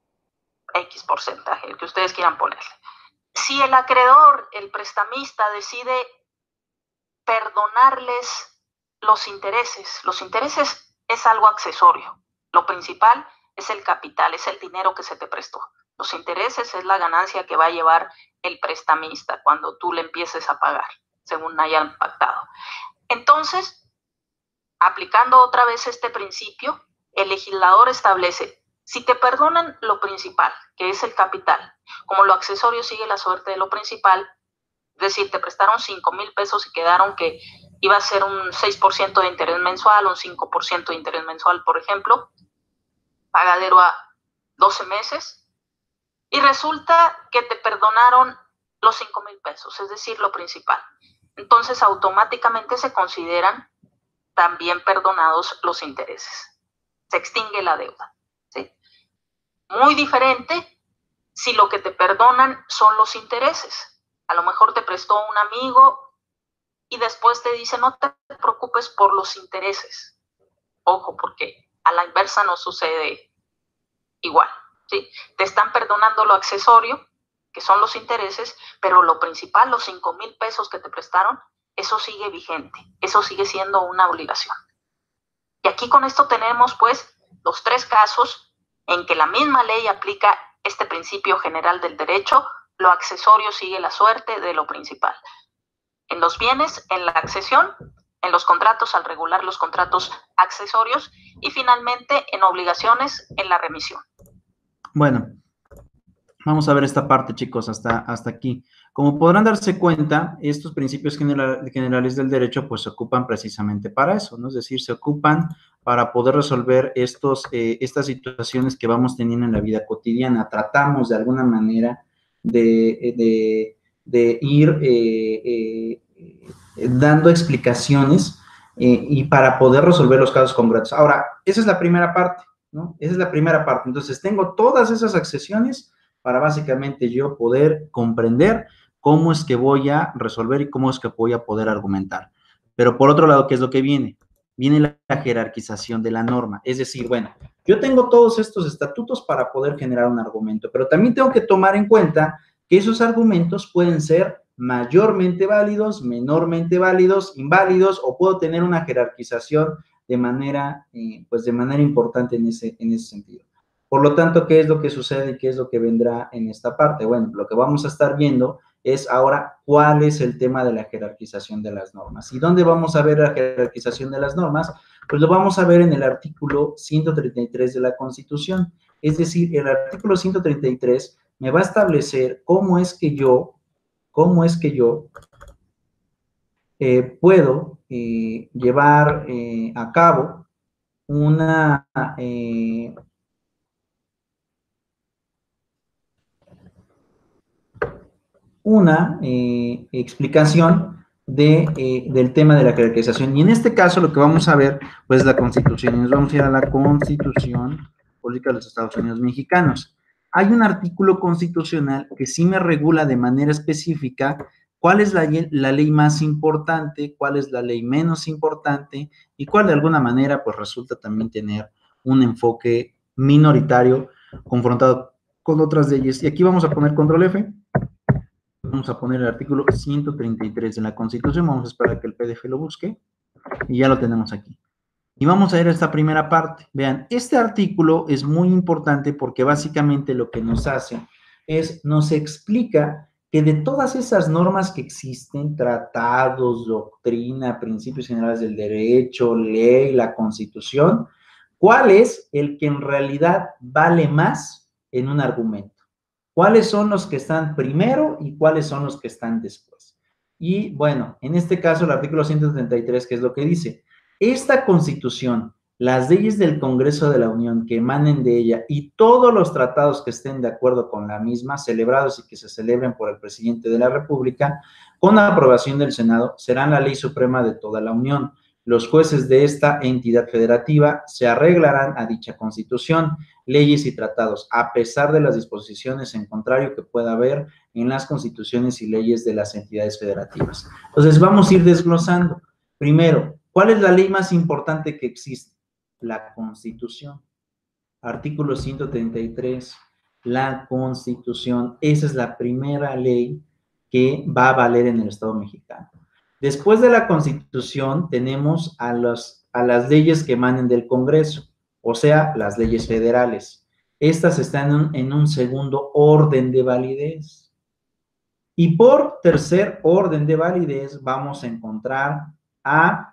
X porcentaje, el que ustedes quieran ponerle. Si el acreedor, el prestamista, decide perdonarles los intereses, los intereses es algo accesorio, lo principal es el capital, es el dinero que se te prestó. Los intereses es la ganancia que va a llevar el prestamista cuando tú le empieces a pagar, según hayan pactado. Entonces, aplicando otra vez este principio, el legislador establece, si te perdonan lo principal, que es el capital, como lo accesorio sigue la suerte de lo principal, es decir, te prestaron cinco mil pesos y quedaron que iba a ser un seis por ciento de interés mensual, un cinco por ciento de interés mensual, por ejemplo, pagadero a doce meses, y resulta que te perdonaron los cinco mil pesos, es decir, lo principal. Entonces, automáticamente se consideran también perdonados los intereses. Se extingue la deuda, ¿sí? Muy diferente si lo que te perdonan son los intereses. A lo mejor te prestó un amigo y después te dice, no te preocupes por los intereses. Ojo, porque a la inversa no sucede igual. ¿Sí? Te están perdonando lo accesorio, que son los intereses, pero lo principal, los cinco mil pesos que te prestaron, eso sigue vigente, eso sigue siendo una obligación. Y aquí con esto tenemos pues los tres casos en que la misma ley aplica este principio general del derecho, lo accesorio sigue la suerte de lo principal. En los bienes, en la accesión, en los contratos al regular los contratos accesorios y finalmente en obligaciones en la remisión. Bueno, vamos a ver esta parte, chicos, hasta, hasta aquí. Como podrán darse cuenta, estos principios general, generales del derecho, pues se ocupan precisamente para eso, ¿no? Es decir, se ocupan para poder resolver estos, eh, estas situaciones que vamos teniendo en la vida cotidiana. Tratamos de alguna manera de, de, de ir eh, eh, dando explicaciones eh, y para poder resolver los casos concretos. Ahora, esa es la primera parte, ¿no? Esa es la primera parte. Entonces, tengo todas esas accesiones para básicamente yo poder comprender cómo es que voy a resolver y cómo es que voy a poder argumentar. Pero por otro lado, ¿qué es lo que viene? Viene la, la jerarquización de la norma. Es decir, bueno, yo tengo todos estos estatutos para poder generar un argumento, pero también tengo que tomar en cuenta que esos argumentos pueden ser mayormente válidos, menormente válidos, inválidos, o puedo tener una jerarquización de manera, eh, pues de manera importante en ese, en ese sentido. Por lo tanto, ¿qué es lo que sucede y qué es lo que vendrá en esta parte? Bueno, lo que vamos a estar viendo es ahora cuál es el tema de la jerarquización de las normas. ¿Y dónde vamos a ver la jerarquización de las normas? Pues lo vamos a ver en el artículo ciento treinta y tres de la Constitución. Es decir, el artículo ciento treinta y tres me va a establecer cómo es que yo, cómo es que yo eh, puedo eh, llevar eh, a cabo una... Eh, una eh, explicación de, eh, del tema de la caracterización. Y en este caso lo que vamos a ver, pues, la Constitución. Y nos vamos a ir a la Constitución Política de los Estados Unidos Mexicanos. Hay un artículo constitucional que sí me regula de manera específica cuál es la, la ley más importante, cuál es la ley menos importante y cuál de alguna manera, pues, resulta también tener un enfoque minoritario confrontado con otras leyes. Y aquí vamos a poner control F. Vamos a poner el artículo ciento treinta y tres de la Constitución, vamos a esperar a que el P D F lo busque, y ya lo tenemos aquí. Y vamos a ver esta primera parte. Vean, este artículo es muy importante porque básicamente lo que nos hace es, nos explica que de todas esas normas que existen, tratados, doctrina, principios generales del derecho, ley, la Constitución, ¿cuál es el que en realidad vale más en un argumento? ¿Cuáles son los que están primero y cuáles son los que están después? Y bueno, en este caso el artículo ciento treinta y tres, ¿qué es lo que dice? Esta Constitución, las leyes del Congreso de la Unión que emanen de ella y todos los tratados que estén de acuerdo con la misma, celebrados y que se celebren por el presidente de la República, con la aprobación del Senado, serán la ley suprema de toda la Unión. Los jueces de esta entidad federativa se arreglarán a dicha Constitución, leyes y tratados, a pesar de las disposiciones en contrario que pueda haber en las constituciones y leyes de las entidades federativas. Entonces, vamos a ir desglosando. Primero, ¿cuál es la ley más importante que existe? La Constitución. Artículo ciento treinta y tres, la Constitución. Esa es la primera ley que va a valer en el Estado mexicano. Después de la Constitución, tenemos a, los, a las leyes que emanen del Congreso, o sea, las leyes federales. Estas están en un, en un segundo orden de validez. Y por tercer orden de validez, vamos a encontrar a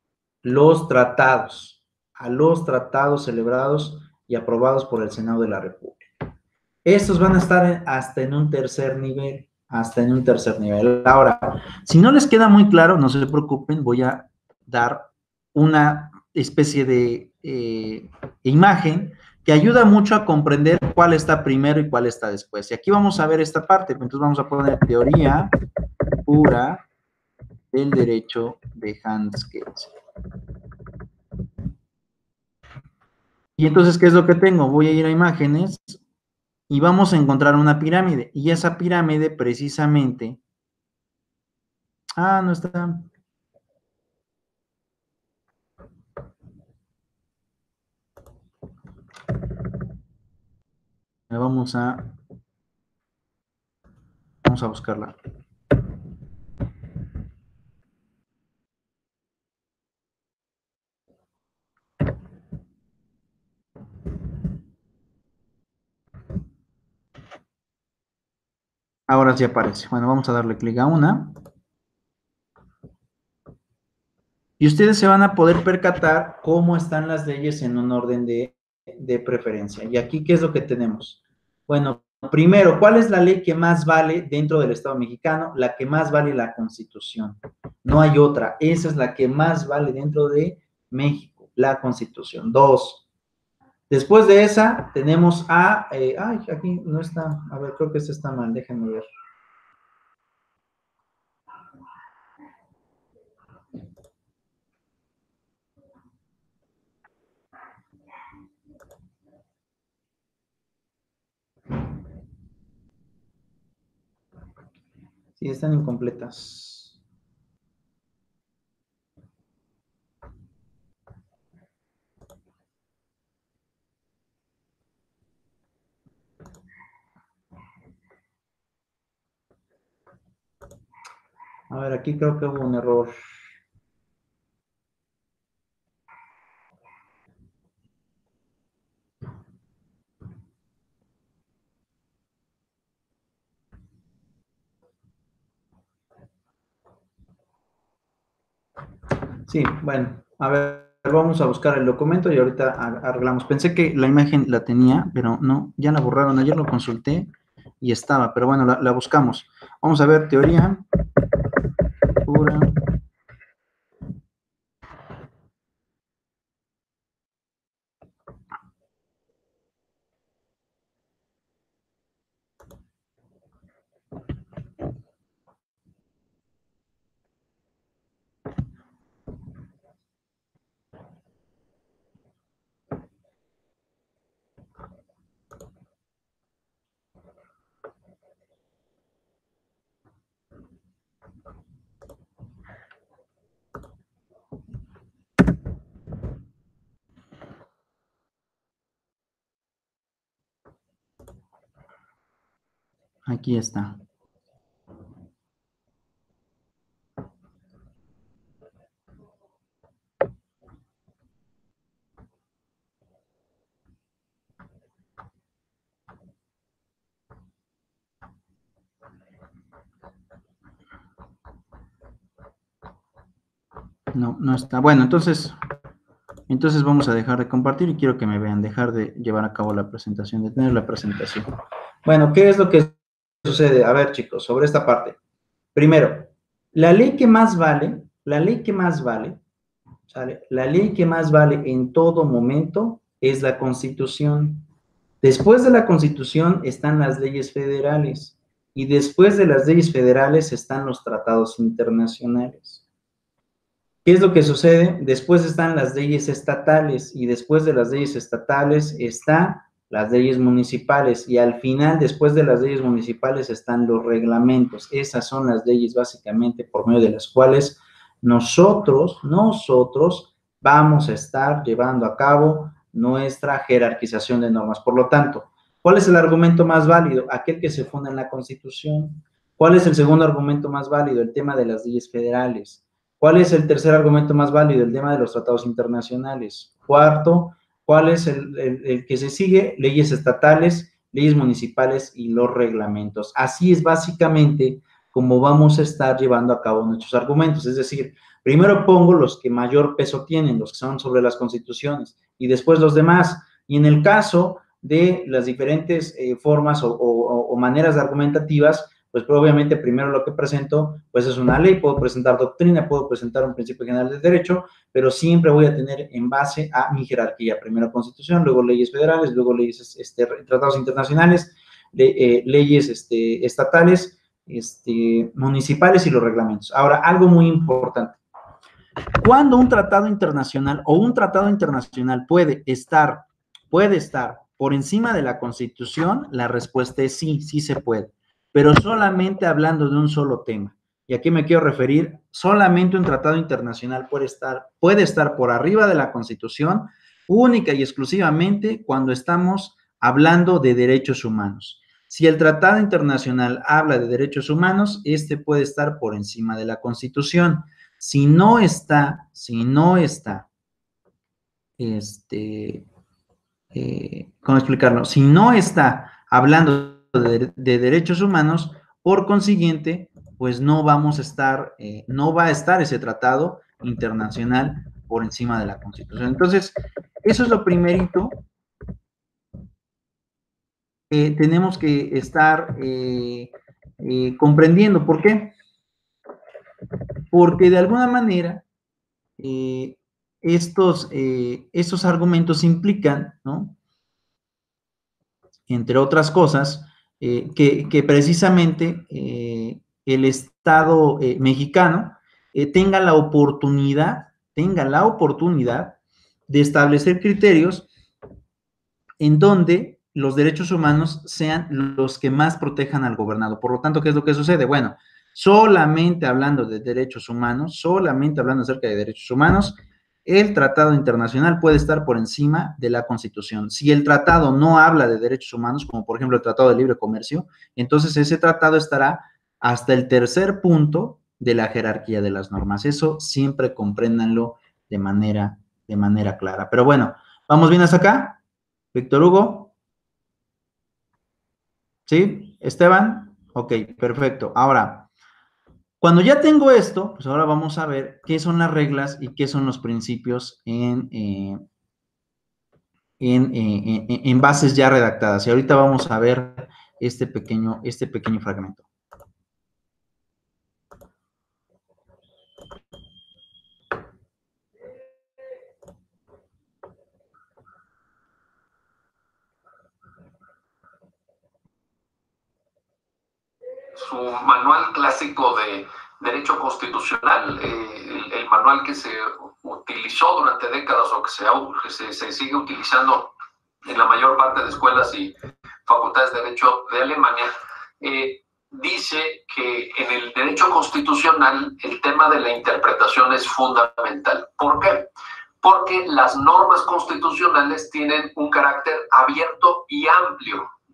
los tratados, a los tratados celebrados y aprobados por el Senado de la República. Estos van a estar hasta en un tercer nivel, hasta en un tercer nivel. Ahora, si no les queda muy claro, no se preocupen, voy a dar una especie de eh, imagen que ayuda mucho a comprender cuál está primero y cuál está después. Y aquí vamos a ver esta parte, entonces vamos a poner teoría pura del derecho de Hans Kelsen. Y entonces, ¿qué es lo que tengo? Voy a ir a imágenes y vamos a encontrar una pirámide. Y esa pirámide precisamente... Ah, no está... Vamos a... Vamos a buscarla. Ahora sí aparece. Bueno, vamos a darle clic a una. Y ustedes se van a poder percatar cómo están las leyes en un orden de, de preferencia. Y aquí, ¿qué es lo que tenemos? Bueno, primero, ¿cuál es la ley que más vale dentro del Estado mexicano? La que más vale, la Constitución. No hay otra. Esa es la que más vale dentro de México, la Constitución. Dos. Después de esa, tenemos a... Eh, ay, aquí no está. A ver, creo que esta está mal. Déjenme ver. Sí, están incompletas. A ver, aquí creo que hubo un error. Sí, bueno, a ver, vamos a buscar el documento y ahorita arreglamos. Pensé que la imagen la tenía, pero no, ya la borraron. Ayer lo consulté y estaba, pero bueno, la, la buscamos. Vamos a ver, teoría pura. Aquí está. No, no está. Bueno, entonces, entonces vamos a dejar de compartir y quiero que me vean, dejar de llevar a cabo la presentación, de tener la presentación. Bueno, ¿qué es lo que sucede? A ver, chicos, sobre esta parte. Primero, la ley que más vale, la ley que más vale, ¿sale? La ley que más vale en todo momento es la Constitución. Después de la Constitución están las leyes federales y después de las leyes federales están los tratados internacionales. ¿Qué es lo que sucede? Después están las leyes estatales y después de las leyes estatales están las leyes municipales y al final, después de las leyes municipales, están los reglamentos. Esas son las leyes básicamente por medio de las cuales nosotros, nosotros vamos a estar llevando a cabo nuestra jerarquización de normas. Por lo tanto, ¿cuál es el argumento más válido? Aquel que se funda en la Constitución. ¿Cuál es el segundo argumento más válido? El tema de las leyes federales. ¿Cuál es el tercer argumento más válido? El tema de los tratados internacionales. Cuarto, ¿cuál es el, el, el que se sigue? Leyes estatales, leyes municipales y los reglamentos. Así es básicamente como vamos a estar llevando a cabo nuestros argumentos. Es decir, primero pongo los que mayor peso tienen, los que son sobre las constituciones, y después los demás. Y en el caso de las diferentes eh, formas o, o, o maneras argumentativas, pues obviamente primero lo que presento, pues es una ley, puedo presentar doctrina, puedo presentar un principio general de derecho, pero siempre voy a tener en base a mi jerarquía, primero constitución, luego leyes federales, luego leyes, este, tratados internacionales, de, eh, leyes este, estatales, este, municipales y los reglamentos. Ahora, algo muy importante. Cuando un tratado internacional o un tratado internacional puede estar, puede estar por encima de la Constitución, la respuesta es sí, sí se puede. Pero solamente hablando de un solo tema. Y aquí me quiero referir, solamente un tratado internacional puede estar, puede estar por arriba de la Constitución, única y exclusivamente cuando estamos hablando de derechos humanos. Si el tratado internacional habla de derechos humanos, este puede estar por encima de la Constitución. Si no está, si no está, este, eh, ¿cómo explicarlo? Si no está hablando De, de derechos humanos, por consiguiente, pues no vamos a estar, eh, no va a estar ese tratado internacional por encima de la Constitución. Entonces, eso es lo primerito. Eh, tenemos que estar eh, eh, comprendiendo. ¿Por qué? Porque de alguna manera, eh, estos, eh, estos argumentos implican, ¿no? Entre otras cosas, Eh, que, que precisamente eh, el Estado eh, mexicano eh, tenga la oportunidad, tenga la oportunidad de establecer criterios en donde los derechos humanos sean los que más protejan al gobernado. Por lo tanto, ¿qué es lo que sucede? Bueno, solamente hablando de derechos humanos, solamente hablando acerca de derechos humanos, el tratado internacional puede estar por encima de la Constitución. Si el tratado no habla de derechos humanos, como por ejemplo el Tratado de Libre Comercio, entonces ese tratado estará hasta el tercer punto de la jerarquía de las normas. Eso siempre compréndanlo de manera, de manera clara. Pero bueno, ¿vamos bien hasta acá? Víctor Hugo. ¿Sí? ¿Esteban? Ok, perfecto. Ahora, cuando ya tengo esto, pues ahora vamos a ver qué son las reglas y qué son los principios en, eh, en, eh, en, en bases ya redactadas. Y ahorita vamos a ver este pequeño, este pequeño fragmento. Su manual clásico de Derecho Constitucional, eh, el, el manual que se utilizó durante décadas o que se, que se, se sigue utilizando en la mayor parte de escuelas y facultades de Derecho de Alemania, eh, dice que en el derecho constitucional el tema de la interpretación es fundamental. ¿Por qué? Porque las normas constitucionales tienen un carácter abierto y amplio.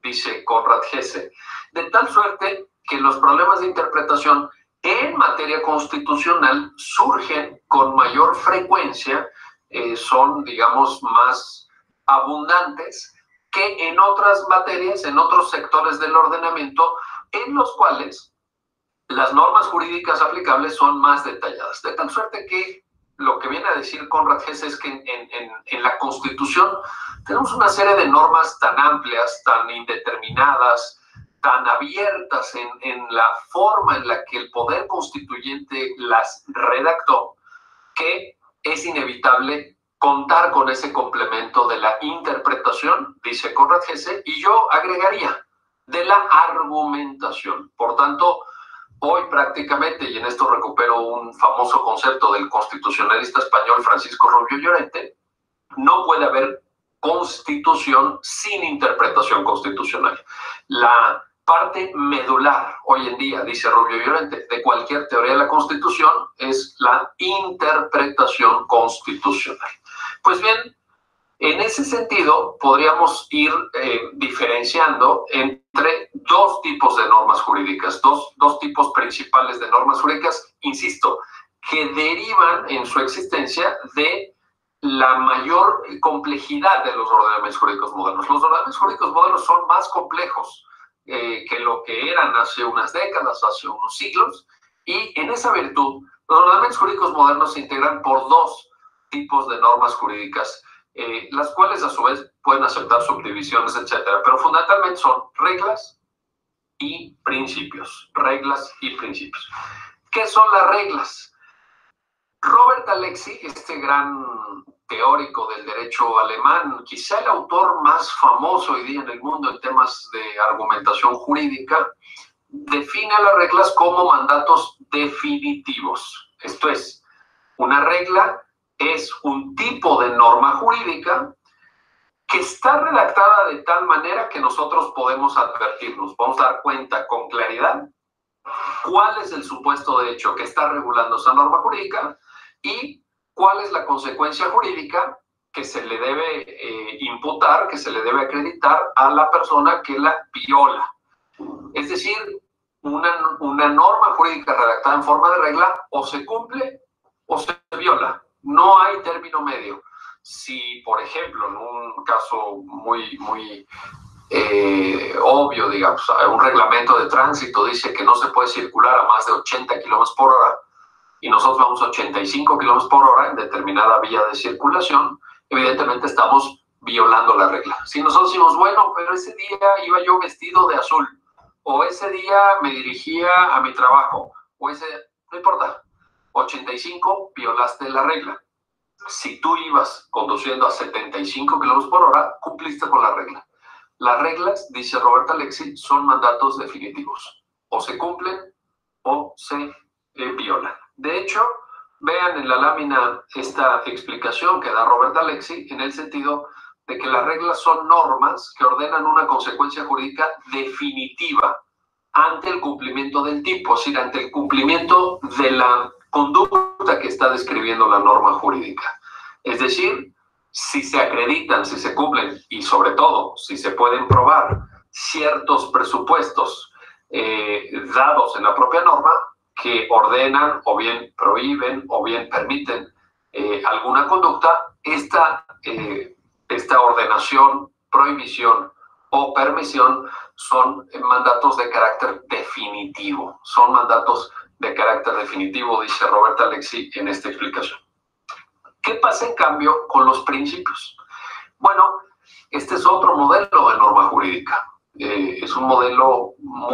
dice Conrad Hesse, de tal suerte que los problemas de interpretación en materia constitucional surgen con mayor frecuencia, eh, son, digamos, más abundantes que en otras materias, en otros sectores del ordenamiento, en los cuales las normas jurídicas aplicables son más detalladas. De tal suerte que lo que viene a decir Conrad Hesse es que en, en, en la Constitución tenemos una serie de normas tan amplias, tan indeterminadas, tan abiertas en, en la forma en la que el poder constituyente las redactó, que es inevitable contar con ese complemento de la interpretación, dice Conrad Hesse, y yo agregaría, de la argumentación. Por tanto, hoy prácticamente, y en esto recupero un famoso concepto del constitucionalista español Francisco Rubio Llorente, no puede haber constitución sin interpretación constitucional. La parte medular hoy en día, dice Rubio Llorente, de cualquier teoría de la Constitución es la interpretación constitucional. Pues bien, en ese sentido podríamos ir eh, diferenciando entre dos tipos de normas jurídicas, dos, dos tipos principales de normas jurídicas, insisto, que derivan en su existencia de la mayor complejidad de los ordenamientos jurídicos modernos. Los ordenamientos jurídicos modernos son más complejos eh, que lo que eran hace unas décadas, hace unos siglos, y en esa virtud, los ordenamientos jurídicos modernos se integran por dos tipos de normas jurídicas, eh, las cuales a su vez pueden aceptar subdivisiones, etcétera, pero fundamentalmente son reglas y principios, reglas y principios. ¿Qué son las reglas? Robert Alexy, este gran teórico del derecho alemán, quizá el autor más famoso hoy día en el mundo en temas de argumentación jurídica, define a las reglas como mandatos definitivos. Esto es, una regla es un tipo de norma jurídica que está redactada de tal manera que nosotros podemos advertirnos, podemos dar cuenta con claridad cuál es el supuesto de hecho que está regulando esa norma jurídica y cuál es la consecuencia jurídica que se le debe eh, imputar, que se le debe acreditar a la persona que la viola. Es decir, una, una norma jurídica redactada en forma de regla o se cumple o se viola. No hay término medio. Si, por ejemplo, en un caso muy, muy eh, obvio, digamos, un reglamento de tránsito dice que no se puede circular a más de ochenta kilómetros por hora y nosotros vamos a ochenta y cinco kilómetros por hora en determinada vía de circulación, evidentemente estamos violando la regla. Si nosotros decimos, bueno, pero ese día iba yo vestido de azul, o ese día me dirigía a mi trabajo, o ese, no importa, ochenta y cinco, violaste la regla. Si tú ibas conduciendo a setenta y cinco kilómetros por hora, cumpliste con la regla. Las reglas, dice Robert Alexy, son mandatos definitivos. O se cumplen o se eh, violan. De hecho, vean en la lámina esta explicación que da Robert Alexy en el sentido de que las reglas son normas que ordenan una consecuencia jurídica definitiva ante el cumplimiento del tipo, es decir, ante el cumplimiento de la conducta que está describiendo la norma jurídica. Es decir, si se acreditan, si se cumplen y sobre todo si se pueden probar ciertos presupuestos eh, dados en la propia norma que ordenan o bien prohíben o bien permiten eh, alguna conducta, esta, eh, esta ordenación, prohibición o permisión son mandatos de carácter definitivo, son mandatos de carácter definitivo, dice Robert Alexy en esta explicación. ¿Qué pasa en cambio con los principios? Bueno, este es otro modelo de norma jurídica. Eh, es un modelo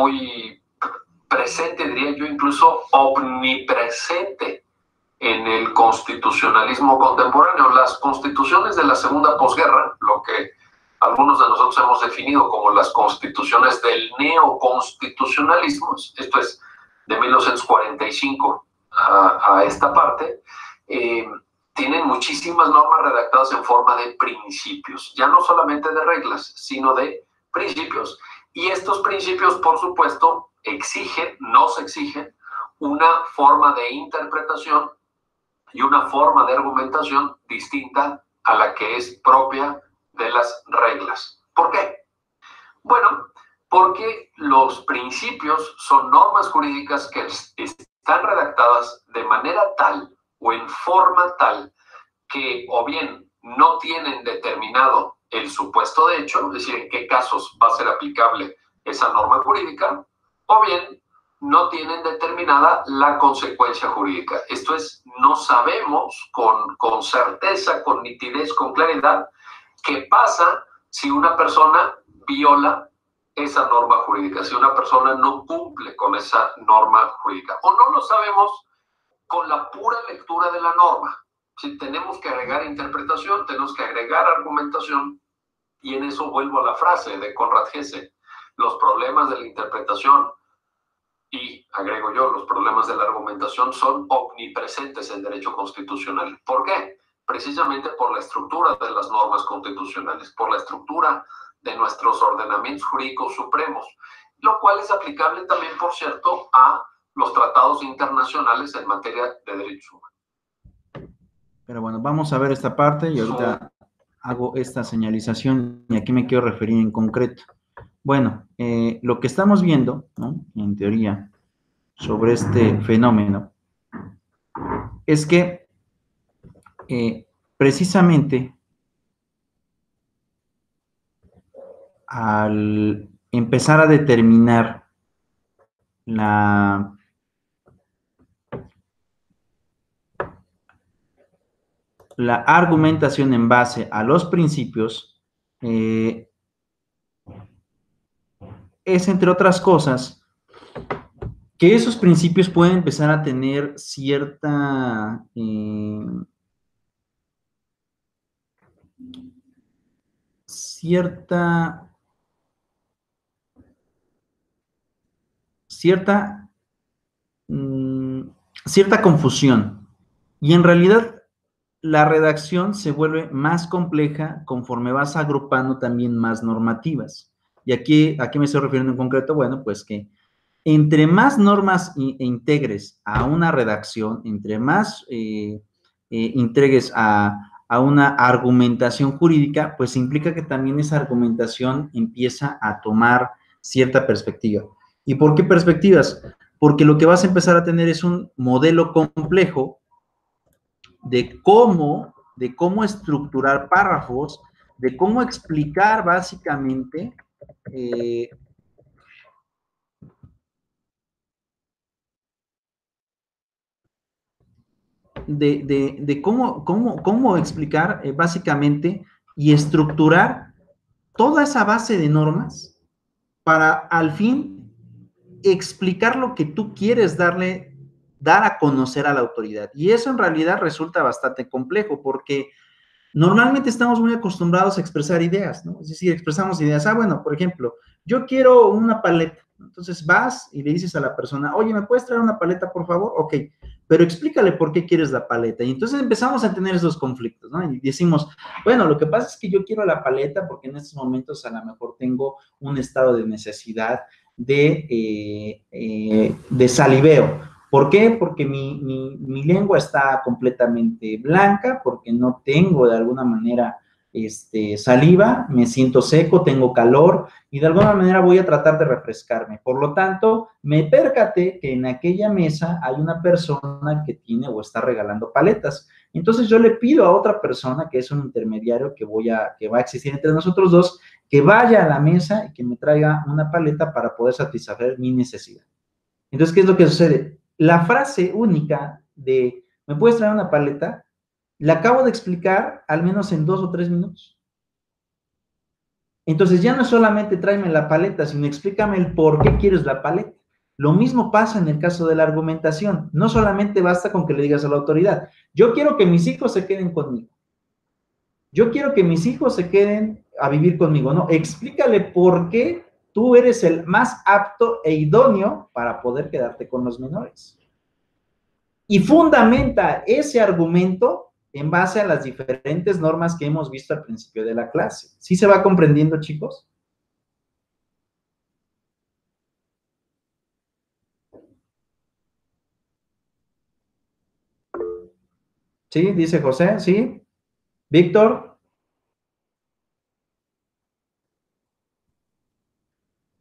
muy presente, diría yo, incluso omnipresente en el constitucionalismo contemporáneo. Las constituciones de la segunda posguerra, lo que algunos de nosotros hemos definido como las constituciones del neoconstitucionalismo, esto es, de mil novecientos cuarenta y cinco a, a esta parte, eh, tienen muchísimas normas redactadas en forma de principios, ya no solamente de reglas, sino de principios. Y estos principios, por supuesto, exigen, nos exigen, una forma de interpretación y una forma de argumentación distinta a la que es propia de las reglas. ¿Por qué? Bueno, porque los principios son normas jurídicas que están redactadas de manera tal o en forma tal que o bien no tienen determinado el supuesto de hecho, es decir, en qué casos va a ser aplicable esa norma jurídica, o bien no tienen determinada la consecuencia jurídica. Esto es, no sabemos con, con certeza, con nitidez, con claridad, qué pasa si una persona viola esa norma jurídica, si una persona no cumple con esa norma jurídica. O no lo sabemos con la pura lectura de la norma. Si tenemos que agregar interpretación, tenemos que agregar argumentación, y en eso vuelvo a la frase de Conrad Hesse: los problemas de la interpretación, y agrego yo, los problemas de la argumentación son omnipresentes en derecho constitucional. ¿Por qué? Precisamente por la estructura de las normas constitucionales, por la estructura de nuestros ordenamientos jurídicos supremos, lo cual es aplicable también, por cierto, a los tratados internacionales en materia de derechos humanos. Pero bueno, vamos a ver esta parte y ahorita hago esta señalización y aquí me quiero referir en concreto. Bueno, eh, lo que estamos viendo, ¿no?, en teoría, sobre este fenómeno, es que eh, precisamente al empezar a determinar la, la argumentación en base a los principios, eh, es, entre otras cosas, que esos principios pueden empezar a tener cierta eh, cierta cierta mmm, cierta confusión, y en realidad la redacción se vuelve más compleja conforme vas agrupando también más normativas. Y aquí, ¿a qué me estoy refiriendo en concreto? Bueno, pues que entre más normas e integres a una redacción, entre más eh, eh, integres a, a una argumentación jurídica, pues implica que también esa argumentación empieza a tomar cierta perspectiva. ¿Y por qué perspectivas? Porque lo que vas a empezar a tener es un modelo complejo de cómo, de cómo estructurar párrafos, de cómo explicar básicamente eh, De, de, de cómo, cómo, cómo explicar eh, básicamente y estructurar toda esa base de normas para al fin explicar lo que tú quieres darle, dar a conocer a la autoridad. Y eso en realidad resulta bastante complejo porque normalmente estamos muy acostumbrados a expresar ideas, ¿no? Es decir, expresamos ideas. Ah, bueno, por ejemplo, yo quiero una paleta. Entonces vas y le dices a la persona, oye, ¿me puedes traer una paleta, por favor? Ok, pero explícale por qué quieres la paleta. Y entonces empezamos a tener esos conflictos, ¿no? Y decimos, bueno, lo que pasa es que yo quiero la paleta porque en estos momentos a lo mejor tengo un estado de necesidad de, eh, eh, de saliveo. ¿Por qué? Porque mi, mi, mi lengua está completamente blanca, porque no tengo de alguna manera este, saliva, me siento seco, tengo calor y de alguna manera voy a tratar de refrescarme. Por lo tanto, me percaté que en aquella mesa hay una persona que tiene o está regalando paletas. Entonces yo le pido a otra persona, que es un intermediario que, voy a, que va a existir entre nosotros dos, que vaya a la mesa y que me traiga una paleta para poder satisfacer mi necesidad. Entonces, ¿qué es lo que sucede? La frase única de, ¿me puedes traer una paleta?, la acabo de explicar al menos en dos o tres minutos. Entonces, ya no solamente tráeme la paleta, sino explícame el por qué quieres la paleta. Lo mismo pasa en el caso de la argumentación. No solamente basta con que le digas a la autoridad, yo quiero que mis hijos se queden conmigo. Yo quiero que mis hijos se queden a vivir conmigo. No, explícale por qué tú eres el más apto e idóneo para poder quedarte con los menores. Y fundamenta ese argumento en base a las diferentes normas que hemos visto al principio de la clase. ¿Sí se va comprendiendo, chicos? Sí, dice José, sí. Víctor.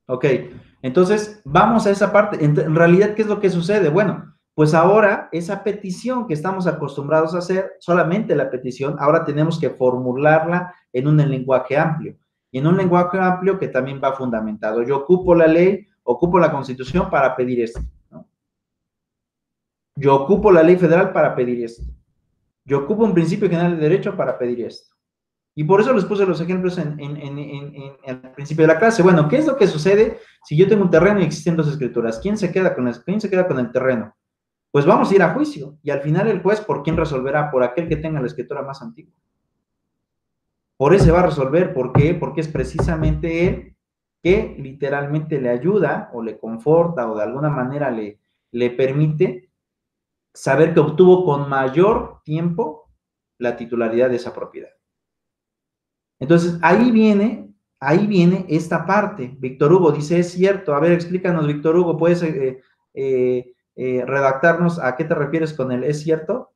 Ok, entonces vamos a esa parte. En, en realidad, ¿qué es lo que sucede? Bueno, pues ahora esa petición que estamos acostumbrados a hacer, solamente la petición, ahora tenemos que formularla en un lenguaje amplio. Y en un lenguaje amplio que también va fundamentado. Yo ocupo la ley, ocupo la Constitución para pedir esto, ¿no? Yo ocupo la ley federal para pedir esto. Yo ocupo un principio general de derecho para pedir esto. Y por eso les puse los ejemplos en, en, en, en, en el principio de la clase. Bueno, ¿qué es lo que sucede si yo tengo un terreno y existen dos escrituras? ¿Quién se queda con el, quién se queda con el terreno? Pues vamos a ir a juicio. Y al final el juez, ¿por quién resolverá? Por aquel que tenga la escritura más antigua. Por ese va a resolver. ¿Por qué? Porque es precisamente él que literalmente le ayuda o le conforta o de alguna manera le, le permite saber que obtuvo con mayor tiempo la titularidad de esa propiedad. Entonces, ahí viene, ahí viene esta parte. Víctor Hugo dice, es cierto. A ver, explícanos, Víctor Hugo, ¿puedes eh, eh, eh, redactarnos a qué te refieres con el es cierto?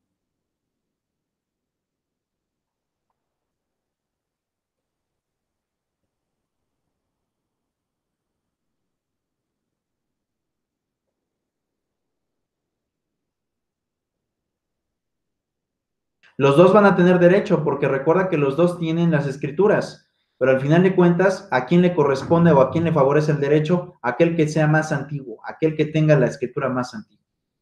Los dos van a tener derecho, porque recuerda que los dos tienen las escrituras, pero al final de cuentas, ¿a quién le corresponde o a quién le favorece el derecho? Aquel que sea más antiguo, aquel que tenga la escritura más antigua.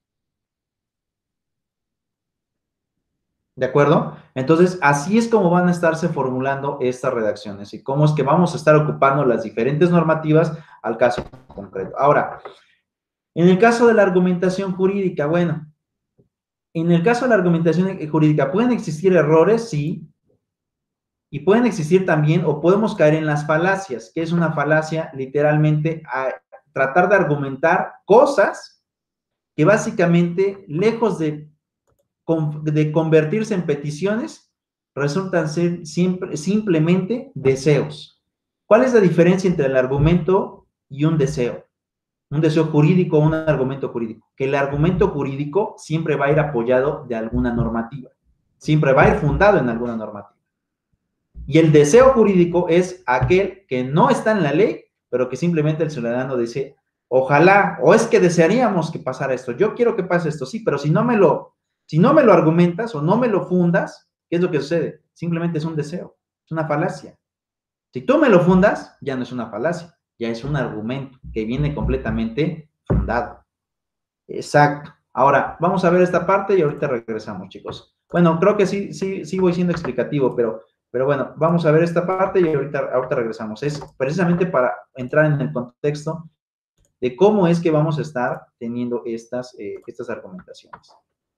¿De acuerdo? Entonces, así es como van a estarse formulando estas redacciones y cómo es que vamos a estar ocupando las diferentes normativas al caso concreto. Ahora, en el caso de la argumentación jurídica, bueno, en el caso de la argumentación jurídica, ¿pueden existir errores? Sí. Y pueden existir también, o podemos caer en las falacias. ¿Qué es una falacia? Literalmente, a tratar de argumentar cosas que básicamente, lejos de, de convertirse en peticiones, resultan ser siempre, simplemente deseos. ¿Cuál es la diferencia entre el argumento y un deseo? Un deseo jurídico o un argumento jurídico. Que el argumento jurídico siempre va a ir apoyado de alguna normativa. Siempre va a ir fundado en alguna normativa. Y el deseo jurídico es aquel que no está en la ley, pero que simplemente el ciudadano dice, ojalá, o es que desearíamos que pasara esto, yo quiero que pase esto, sí, pero si no me lo, si no me lo argumentas o no me lo fundas, ¿qué es lo que sucede? Simplemente es un deseo, es una falacia. Si tú me lo fundas, ya no es una falacia, ya es un argumento que viene completamente fundado. Exacto. Ahora, vamos a ver esta parte y ahorita regresamos, chicos. Bueno, creo que sí, sí, sí voy siendo explicativo, pero... Pero bueno, vamos a ver esta parte y ahorita, ahorita regresamos. Es precisamente para entrar en el contexto de cómo es que vamos a estar teniendo estas, eh, estas argumentaciones.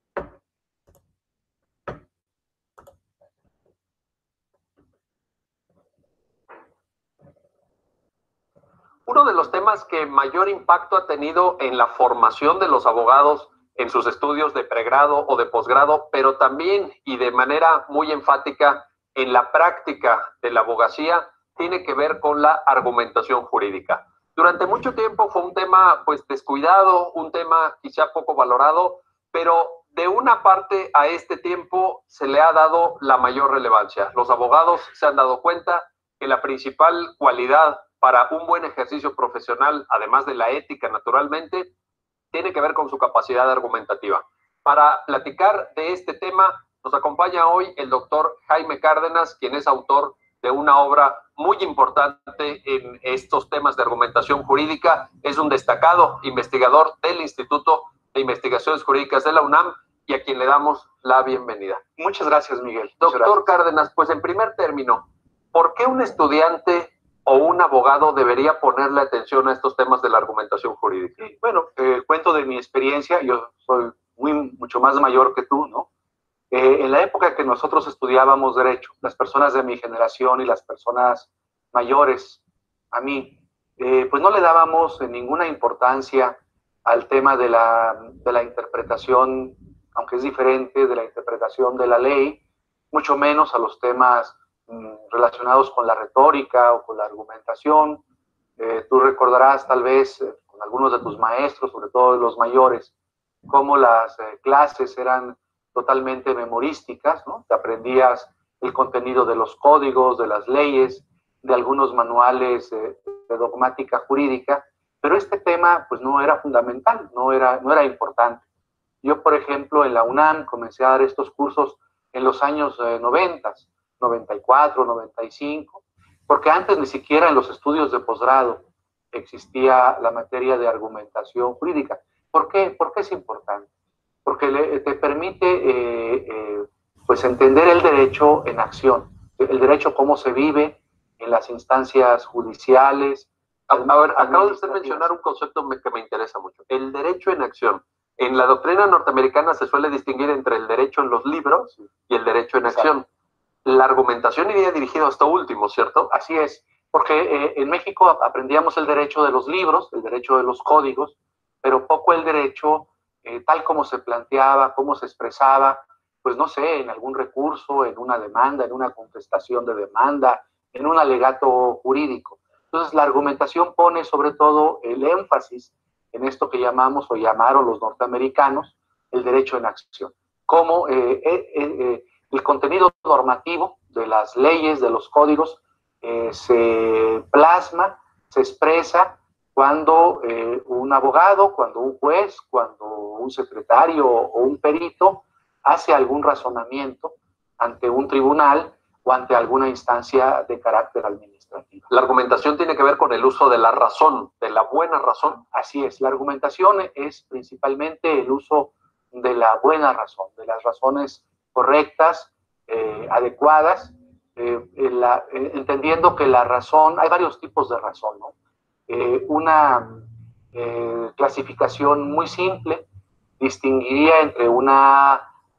Uno de los temas que mayor impacto ha tenido en la formación de los abogados en sus estudios de pregrado o de posgrado, pero también y de manera muy enfática en la práctica de la abogacía, tiene que ver con la argumentación jurídica. Durante mucho tiempo fue un tema pues descuidado, un tema quizá poco valorado, pero de una parte a este tiempo se le ha dado la mayor relevancia. Los abogados se han dado cuenta que la principal cualidad para un buen ejercicio profesional, además de la ética naturalmente, tiene que ver con su capacidad argumentativa. Para platicar de este tema, nos acompaña hoy el doctor Jaime Cárdenas, quien es autor de una obra muy importante en estos temas de argumentación jurídica. Es un destacado investigador del Instituto de Investigaciones Jurídicas de la UNAM y a quien le damos la bienvenida. Muchas gracias, Miguel. Doctor gracias. Cárdenas, pues en primer término, ¿por qué un estudiante o un abogado debería ponerle atención a estos temas de la argumentación jurídica? Sí, bueno, eh, cuento de mi experiencia. Yo soy muy, mucho más mayor que tú, ¿no? Eh, en la época que nosotros estudiábamos Derecho, las personas de mi generación y las personas mayores a mí, eh, pues no le dábamos ninguna importancia al tema de la, de la interpretación, aunque es diferente, de la interpretación de la ley, mucho menos a los temas mmm, relacionados con la retórica o con la argumentación. Eh, tú recordarás tal vez eh, con algunos de tus maestros, sobre todo los mayores, cómo las eh, clases eran totalmente memorísticas, ¿no? Te aprendías el contenido de los códigos, de las leyes, de algunos manuales eh, de dogmática jurídica, pero este tema pues no era fundamental, no era, no era importante. Yo, por ejemplo, en la UNAM comencé a dar estos cursos en los años eh, noventa, noventa y cuatro, noventa y cinco, porque antes ni siquiera en los estudios de posgrado existía la materia de argumentación jurídica. ¿Por qué? ¿Por qué es importante? Porque le, te permite eh, eh, pues entender el derecho en acción, el derecho cómo se vive en las instancias judiciales. A, a ver, acaba de usted mencionar un concepto que me interesa mucho, el derecho en acción. En la doctrina norteamericana se suele distinguir entre el derecho en los libros y el derecho en acción. Exacto. La argumentación iría dirigida a esto último, ¿cierto? Así es, porque eh, en México aprendíamos el derecho de los libros, el derecho de los códigos, pero poco el derecho eh, tal como se planteaba, cómo se expresaba, pues no sé, en algún recurso, en una demanda, en una contestación de demanda, en un alegato jurídico. Entonces, la argumentación pone sobre todo el énfasis en esto que llamamos o llamaron los norteamericanos el derecho en acción. Cómo eh, eh, eh, el contenido normativo de las leyes, de los códigos, eh, se plasma, se expresa cuando eh, un abogado, cuando un juez, cuando un secretario o un perito hace algún razonamiento ante un tribunal o ante alguna instancia de carácter administrativo. La argumentación tiene que ver con el uso de la razón, de la buena razón. Así es, la argumentación es principalmente el uso de la buena razón, de las razones correctas, eh, adecuadas, eh, la, eh, entendiendo que la razón, hay varios tipos de razón, ¿no? Eh, una eh, clasificación muy simple distinguiría entre una,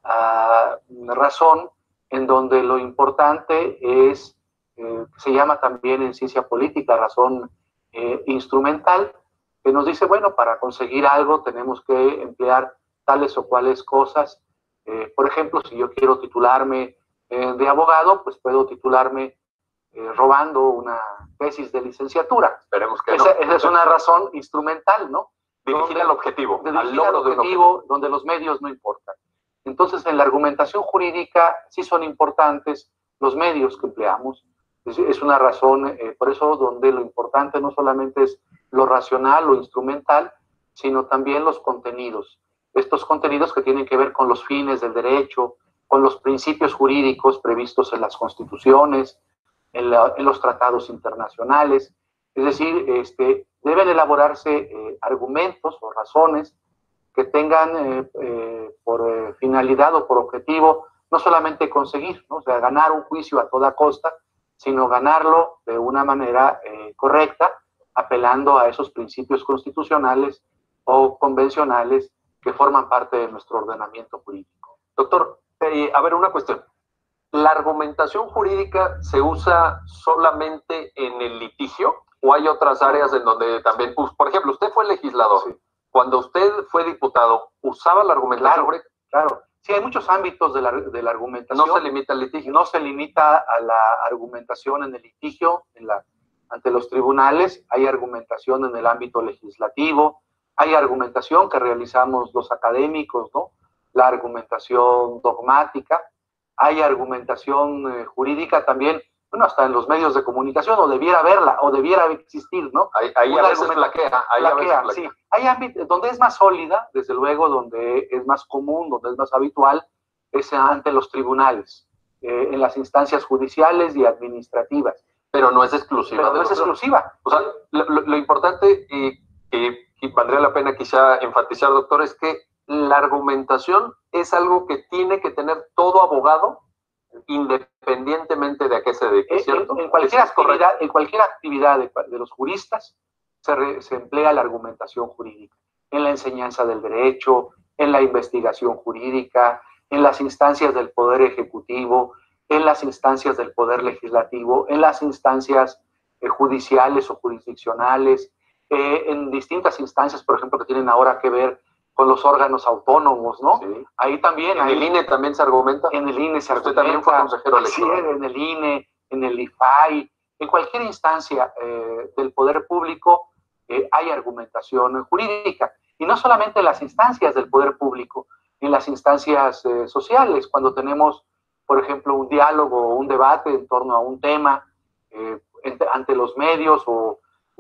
uh, una razón en donde lo importante es, eh, se llama también en ciencia política razón eh, instrumental, que nos dice, bueno, para conseguir algo tenemos que emplear tales o cuales cosas. Eh, por ejemplo, si yo quiero titularme eh, de abogado, pues puedo titularme eh, robando una tesis de licenciatura. Esperemos que esa, no. Esa es una razón instrumental, ¿no? Dirigida al objetivo, al logro de un objetivo, donde los medios no importan. Entonces, en la argumentación jurídica sí son importantes los medios que empleamos. Es, es una razón, eh, por eso, donde lo importante no solamente es lo racional, lo instrumental, sino también los contenidos. Estos contenidos que tienen que ver con los fines del derecho, con los principios jurídicos previstos en las constituciones, en, la, en los tratados internacionales. Es decir, este, deben elaborarse eh, argumentos o razones que tengan eh, eh, por eh, finalidad o por objetivo no solamente conseguir, ¿no? O sea, ganar un juicio a toda costa, sino ganarlo de una manera eh, correcta, apelando a esos principios constitucionales o convencionales que forman parte de nuestro ordenamiento jurídico. Doctor, eh, a ver, una cuestión. ¿La argumentación jurídica se usa solamente en el litigio o hay otras áreas en donde también, pues, por ejemplo, usted fue legislador, sí. Cuando usted fue diputado, ¿usaba la argumentación jurídica? Claro, claro. Sí, hay muchos ámbitos de la, de la argumentación. No se limita al litigio. No se limita a la argumentación en el litigio, en la, ante los tribunales. Hay argumentación en el ámbito legislativo. Hay argumentación que realizamos los académicos, ¿no? La argumentación dogmática. Hay argumentación eh, jurídica también, bueno, hasta en los medios de comunicación, o debiera haberla, o debiera existir, ¿no? Ahí, ahí a veces flaquea, ahí a veces flaquea. Sí. Hay ámbitos donde es más sólida, desde luego, donde es más común, donde es más habitual, es ante los tribunales, eh, en las instancias judiciales y administrativas. Pero no es exclusiva. Pero no es exclusiva. O sea, lo, lo, lo importante y que valdría la pena quizá enfatizar, doctor, es que la argumentación es algo que tiene que tener todo abogado, independientemente de a qué se dedique, ¿cierto? En, en, cualquier, actividad, en cualquier actividad de, de los juristas se, re, se emplea la argumentación jurídica, en la enseñanza del derecho, en la investigación jurídica, en las instancias del Poder Ejecutivo, en las instancias del Poder Legislativo, en las instancias eh, judiciales o jurisdiccionales, eh, en distintas instancias, por ejemplo, que tienen ahora que ver con los órganos autónomos, ¿no? Sí. Ahí también. ¿En ahí, el I N E también se argumenta? En el I N E se Usted argumenta. también fue consejero electoral. Sí, en el I N E, en el I F A I, en cualquier instancia eh, del poder público eh, hay argumentación jurídica. Y no solamente en las instancias del poder público, en las instancias eh, sociales, cuando tenemos, por ejemplo, un diálogo o un debate en torno a un tema eh, ante los medios o, o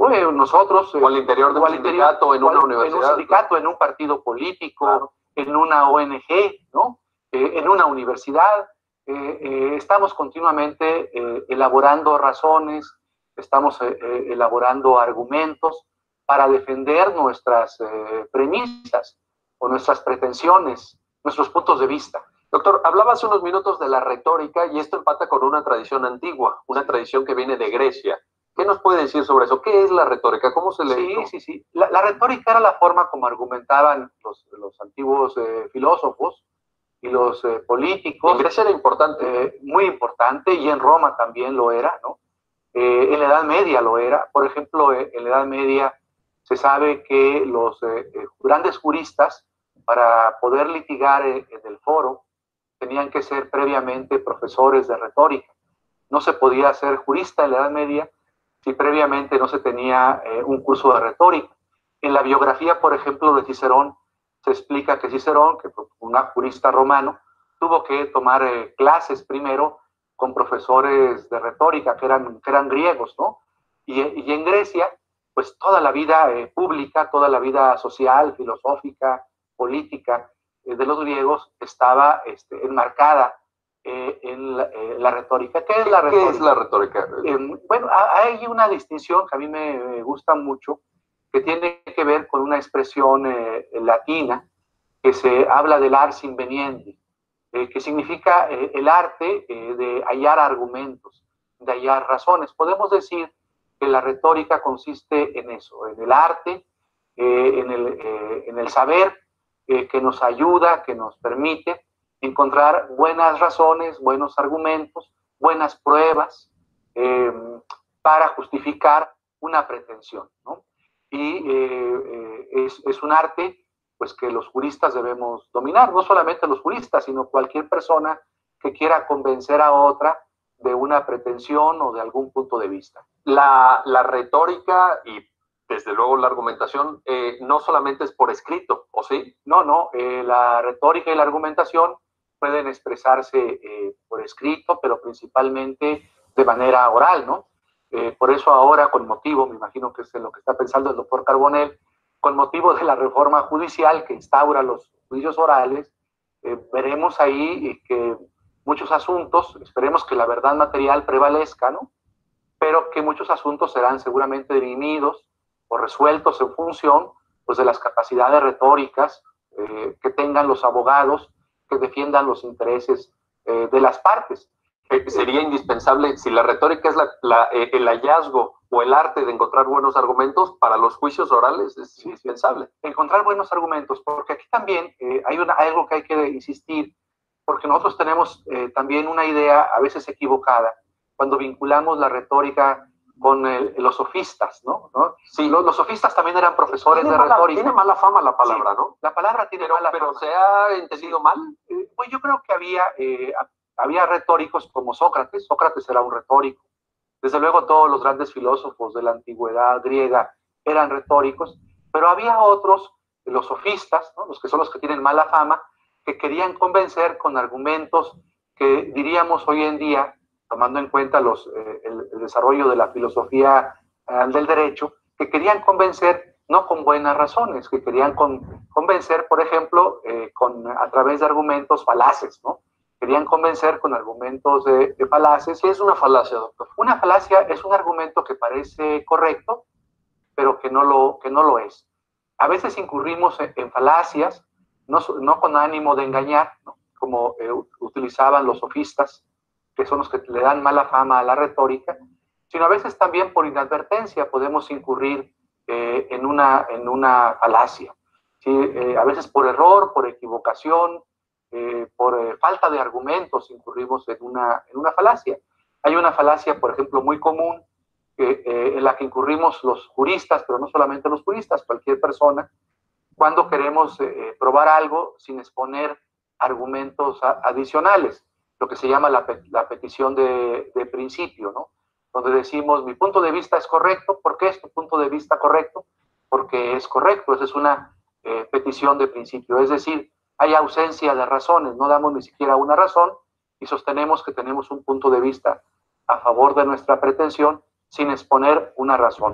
Bueno, nosotros... O al interior de un sindicato, en una universidad. En un sindicato, en un partido político, claro. En una O N G, ¿no? Eh, en una universidad. Eh, eh, estamos continuamente eh, elaborando razones, estamos eh, eh, elaborando argumentos para defender nuestras eh, premisas o nuestras pretensiones, nuestros puntos de vista. Doctor, hablaba hace unos minutos de la retórica y esto empata con una tradición antigua, una tradición que viene de Grecia. ¿Qué nos puede decir sobre eso? ¿Qué es la retórica? ¿Cómo se le...? Sí, sí, sí. La, la retórica era la forma como argumentaban los, los antiguos eh, filósofos y los eh, políticos. En Grecia era importante. Eh, muy importante, y en Roma también lo era, ¿no? Eh, en la Edad Media lo era. Por ejemplo, eh, en la Edad Media se sabe que los eh, eh, grandes juristas, para poder litigar eh, en el foro, tenían que ser previamente profesores de retórica. No se podía ser jurista en la Edad Media si previamente no se tenía eh, un curso de retórica. En la biografía, por ejemplo, de Cicerón, se explica que Cicerón, que fue un jurista romano, tuvo que tomar eh, clases primero con profesores de retórica, que eran, que eran griegos, ¿no? Y, y en Grecia, pues toda la vida eh, pública, toda la vida social, filosófica, política eh, de los griegos estaba este, enmarcada eh, en, la, eh, la retórica. ¿Qué es la retórica? ¿Qué es la retórica? Eh, bueno, hay una distinción que a mí me, me gusta mucho, que tiene que ver con una expresión eh, latina que se habla del ars inveniendi, eh, que significa eh, el arte eh, de hallar argumentos, de hallar razones. Podemos decir que la retórica consiste en eso, en el arte, eh, en, el, eh, en el saber eh, que nos ayuda, que nos permite encontrar buenas razones, buenos argumentos, buenas pruebas eh, para justificar una pretensión, ¿no? Y eh, eh, es, es un arte pues, que los juristas debemos dominar, no solamente los juristas, sino cualquier persona que quiera convencer a otra de una pretensión o de algún punto de vista. La, la retórica y desde luego la argumentación eh, no solamente es por escrito, ¿o sí? No, no, eh, la retórica y la argumentación pueden expresarse eh, por escrito, pero principalmente de manera oral, ¿no? Eh, por eso ahora, con motivo, me imagino que es en lo que está pensando el doctor Carbonell, con motivo de la reforma judicial que instaura los juicios orales, eh, veremos ahí eh, que muchos asuntos, esperemos que la verdad material prevalezca, ¿no? Pero que muchos asuntos serán seguramente dirimidos o resueltos en función pues, de las capacidades retóricas eh, que tengan los abogados que defiendan los intereses eh, de las partes. Eh, sería indispensable, si la retórica es la, la, eh, el hallazgo o el arte de encontrar buenos argumentos, para los juicios orales es sí, indispensable. Encontrar buenos argumentos, porque aquí también eh, hay una, algo que hay que insistir, porque nosotros tenemos eh, también una idea a veces equivocada cuando vinculamos la retórica con el, los sofistas, ¿no? ¿no? Sí. Los, los sofistas también eran profesores de mala, retórica. Tiene mala fama la palabra, sí, ¿no? La palabra tiene pero, mala pero fama. ¿Pero se ha entendido sí. mal? Eh, pues yo creo que había, eh, había retóricos como Sócrates. Sócrates era un retórico. Desde luego todos los grandes filósofos de la antigüedad griega eran retóricos, pero había otros, los sofistas, ¿no? Los que son los que tienen mala fama, que querían convencer con argumentos que diríamos hoy en día, tomando en cuenta los, eh, el, el desarrollo de la filosofía eh, del derecho, que querían convencer no con buenas razones, que querían con, convencer, por ejemplo, eh, con, a través de argumentos falaces, ¿no? Querían convencer con argumentos de, de falaces. ¿Qué es una falacia, doctor? Una falacia es un argumento que parece correcto, pero que no lo, que no lo es. A veces incurrimos en, en falacias, no, no con ánimo de engañar, ¿no? Como eh, utilizaban los sofistas, que son los que le dan mala fama a la retórica, sino a veces también por inadvertencia podemos incurrir eh, en, una, en una falacia. ¿Sí? Eh, a veces por error, por equivocación, eh, por eh, falta de argumentos incurrimos en una, en una falacia. Hay una falacia, por ejemplo, muy común, eh, eh, en la que incurrimos los juristas, pero no solamente los juristas, cualquier persona, cuando queremos eh, probar algo sin exponer argumentos a, adicionales, lo que se llama la, la petición de, de principio, ¿no? Donde decimos, mi punto de vista es correcto. ¿Por qué es tu punto de vista correcto? Porque es correcto. Esa es una eh, petición de principio. Es decir, hay ausencia de razones, no damos ni siquiera una razón y sostenemos que tenemos un punto de vista a favor de nuestra pretensión sin exponer una razón.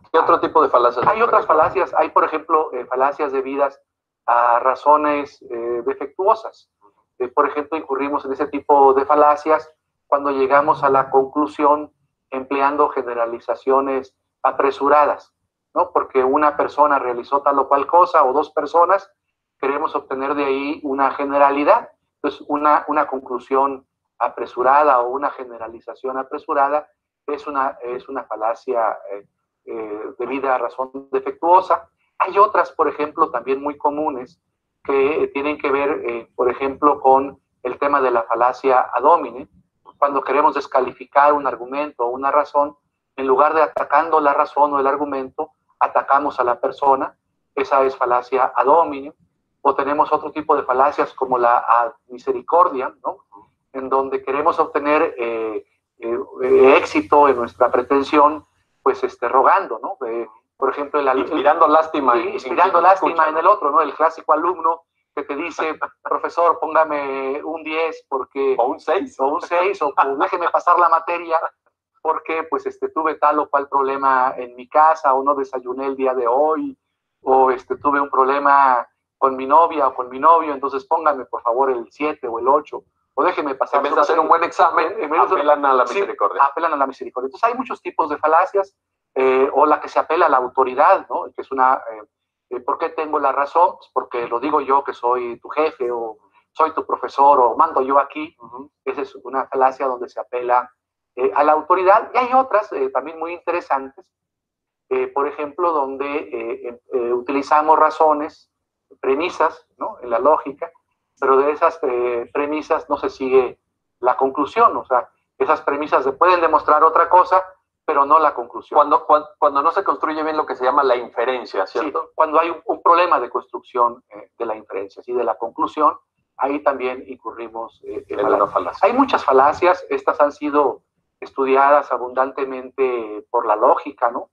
¿Qué otro tipo de falacias? Hay otras falacias. Hay, por ejemplo, eh, falacias debidas a razones eh, defectuosas. Eh, por ejemplo, incurrimos en ese tipo de falacias cuando llegamos a la conclusión empleando generalizaciones apresuradas, ¿no? Porque una persona realizó tal o cual cosa, o dos personas, queremos obtener de ahí una generalidad. Entonces, una, una conclusión apresurada o una generalización apresurada es una, es una falacia eh, eh, debida a razón defectuosa. Hay otras, por ejemplo, también muy comunes, que tienen que ver, eh, por ejemplo, con el tema de la falacia ad hominem. Cuando queremos descalificar un argumento o una razón, en lugar de atacando la razón o el argumento, atacamos a la persona. Esa es falacia ad hominem. O tenemos otro tipo de falacias como la ad misericordia, ¿no? En donde queremos obtener eh, eh, éxito en nuestra pretensión, pues este, rogando, ¿no? Eh, por ejemplo, el, inspirando el, lástima. Sí, inspirando lástima en el otro, ¿no? El clásico alumno que te dice, profesor, póngame un diez porque... O un seis. O un seis, o, o déjeme pasar la materia porque pues este, tuve tal o cual problema en mi casa, o no desayuné el día de hoy, o este, tuve un problema con mi novia o con mi novio, entonces póngame por favor el siete o el ocho, o déjeme pasar... En vez de hacer un buen examen, en vez de apelan a la misericordia. Sí, apelan a la misericordia. Entonces hay muchos tipos de falacias, eh, o la que se apela a la autoridad, ¿no? Que es una... Eh, ¿Por qué tengo la razón? Pues porque lo digo yo que soy tu jefe, o soy tu profesor, o mando yo aquí. Uh-huh. Esa es una falacia donde se apela eh, a la autoridad. Y hay otras eh, también muy interesantes, eh, por ejemplo, donde eh, eh, utilizamos razones, premisas, ¿no? En la lógica, pero de esas eh, premisas no se sigue la conclusión. O sea, esas premisas se pueden demostrar otra cosa, pero no la conclusión. Cuando, cuando, cuando no se construye bien lo que se llama la inferencia, ¿cierto? Sí, cuando hay un, un problema de construcción eh, de la inferencia, ¿sí? De la conclusión, ahí también incurrimos eh, en una falacia. Hay muchas falacias, estas han sido estudiadas abundantemente por la lógica, ¿no?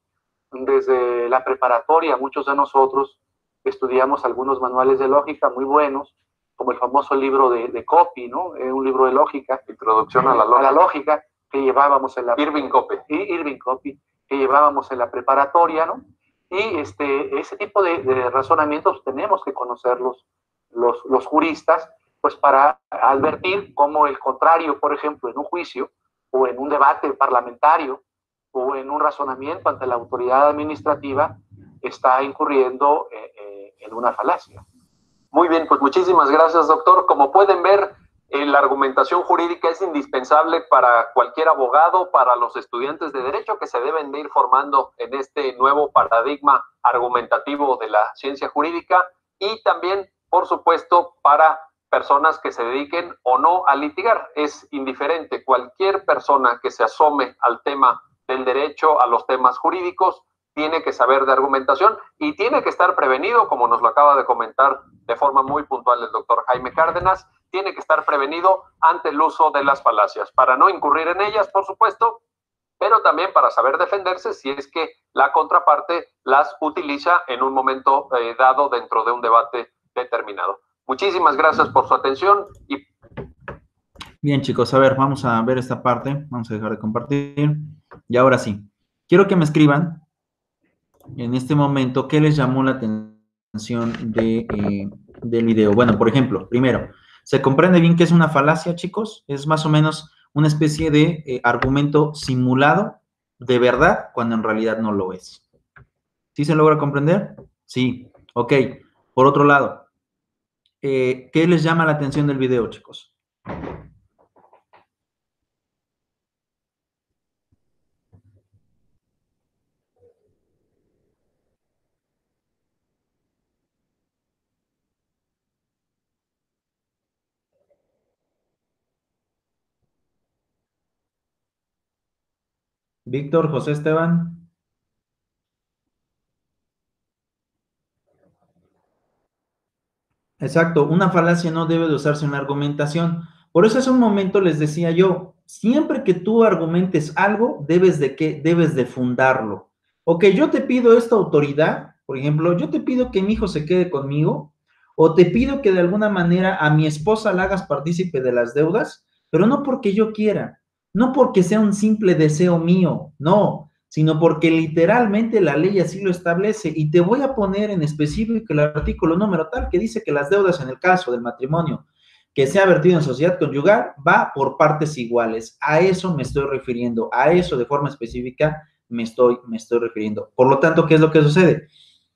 Desde la preparatoria, muchos de nosotros estudiamos algunos manuales de lógica muy buenos, como el famoso libro de, de Copy, ¿no? Eh, un libro de lógica. Introducción a la lógica. A la lógica. Que llevábamos en la... Irving Copy. Irving Copy, que llevábamos en la preparatoria, ¿no? Y este, ese tipo de, de razonamientos tenemos que conocerlos los, los juristas, pues para advertir cómo el contrario, por ejemplo, en un juicio, o en un debate parlamentario, o en un razonamiento ante la autoridad administrativa, está incurriendo eh, eh, en una falacia. Muy bien, pues muchísimas gracias, doctor. Como pueden ver, la argumentación jurídica es indispensable para cualquier abogado, para los estudiantes de derecho que se deben de ir formando en este nuevo paradigma argumentativo de la ciencia jurídica, y también, por supuesto, para personas que se dediquen o no a litigar. Es indiferente. Cualquier persona que se asome al tema del derecho, a los temas jurídicos, tiene que saber de argumentación y tiene que estar prevenido, como nos lo acaba de comentar de forma muy puntual el doctor Jaime Cárdenas, tiene que estar prevenido ante el uso de las falacias, para no incurrir en ellas, por supuesto, pero también para saber defenderse si es que la contraparte las utiliza en un momento eh, dado dentro de un debate determinado. Muchísimas gracias por su atención. Y... Bien, chicos, a ver, vamos a ver esta parte, vamos a dejar de compartir, y ahora sí, quiero que me escriban en este momento qué les llamó la atención de, eh, del video. Bueno, por ejemplo, primero, ¿se comprende bien qué es una falacia, chicos? Es más o menos una especie de eh, argumento simulado de verdad cuando en realidad no lo es. ¿Sí se logra comprender? Sí. Ok. Por otro lado, eh, ¿qué les llama la atención del video, chicos? Víctor, José Esteban. Exacto, una falacia no debe de usarse en la argumentación. Por eso hace un momento les decía yo, siempre que tú argumentes algo, debes de qué, debes de fundarlo. Ok, yo te pido esta autoridad, por ejemplo, yo te pido que mi hijo se quede conmigo, o te pido que de alguna manera a mi esposa la hagas partícipe de las deudas, pero no porque yo quiera, no porque sea un simple deseo mío, no, sino porque literalmente la ley así lo establece. Y te voy a poner en específico el artículo número tal que dice que las deudas en el caso del matrimonio que sea vertido en sociedad conyugal va por partes iguales. A eso me estoy refiriendo, a eso de forma específica me estoy, me estoy refiriendo. Por lo tanto, ¿qué es lo que sucede?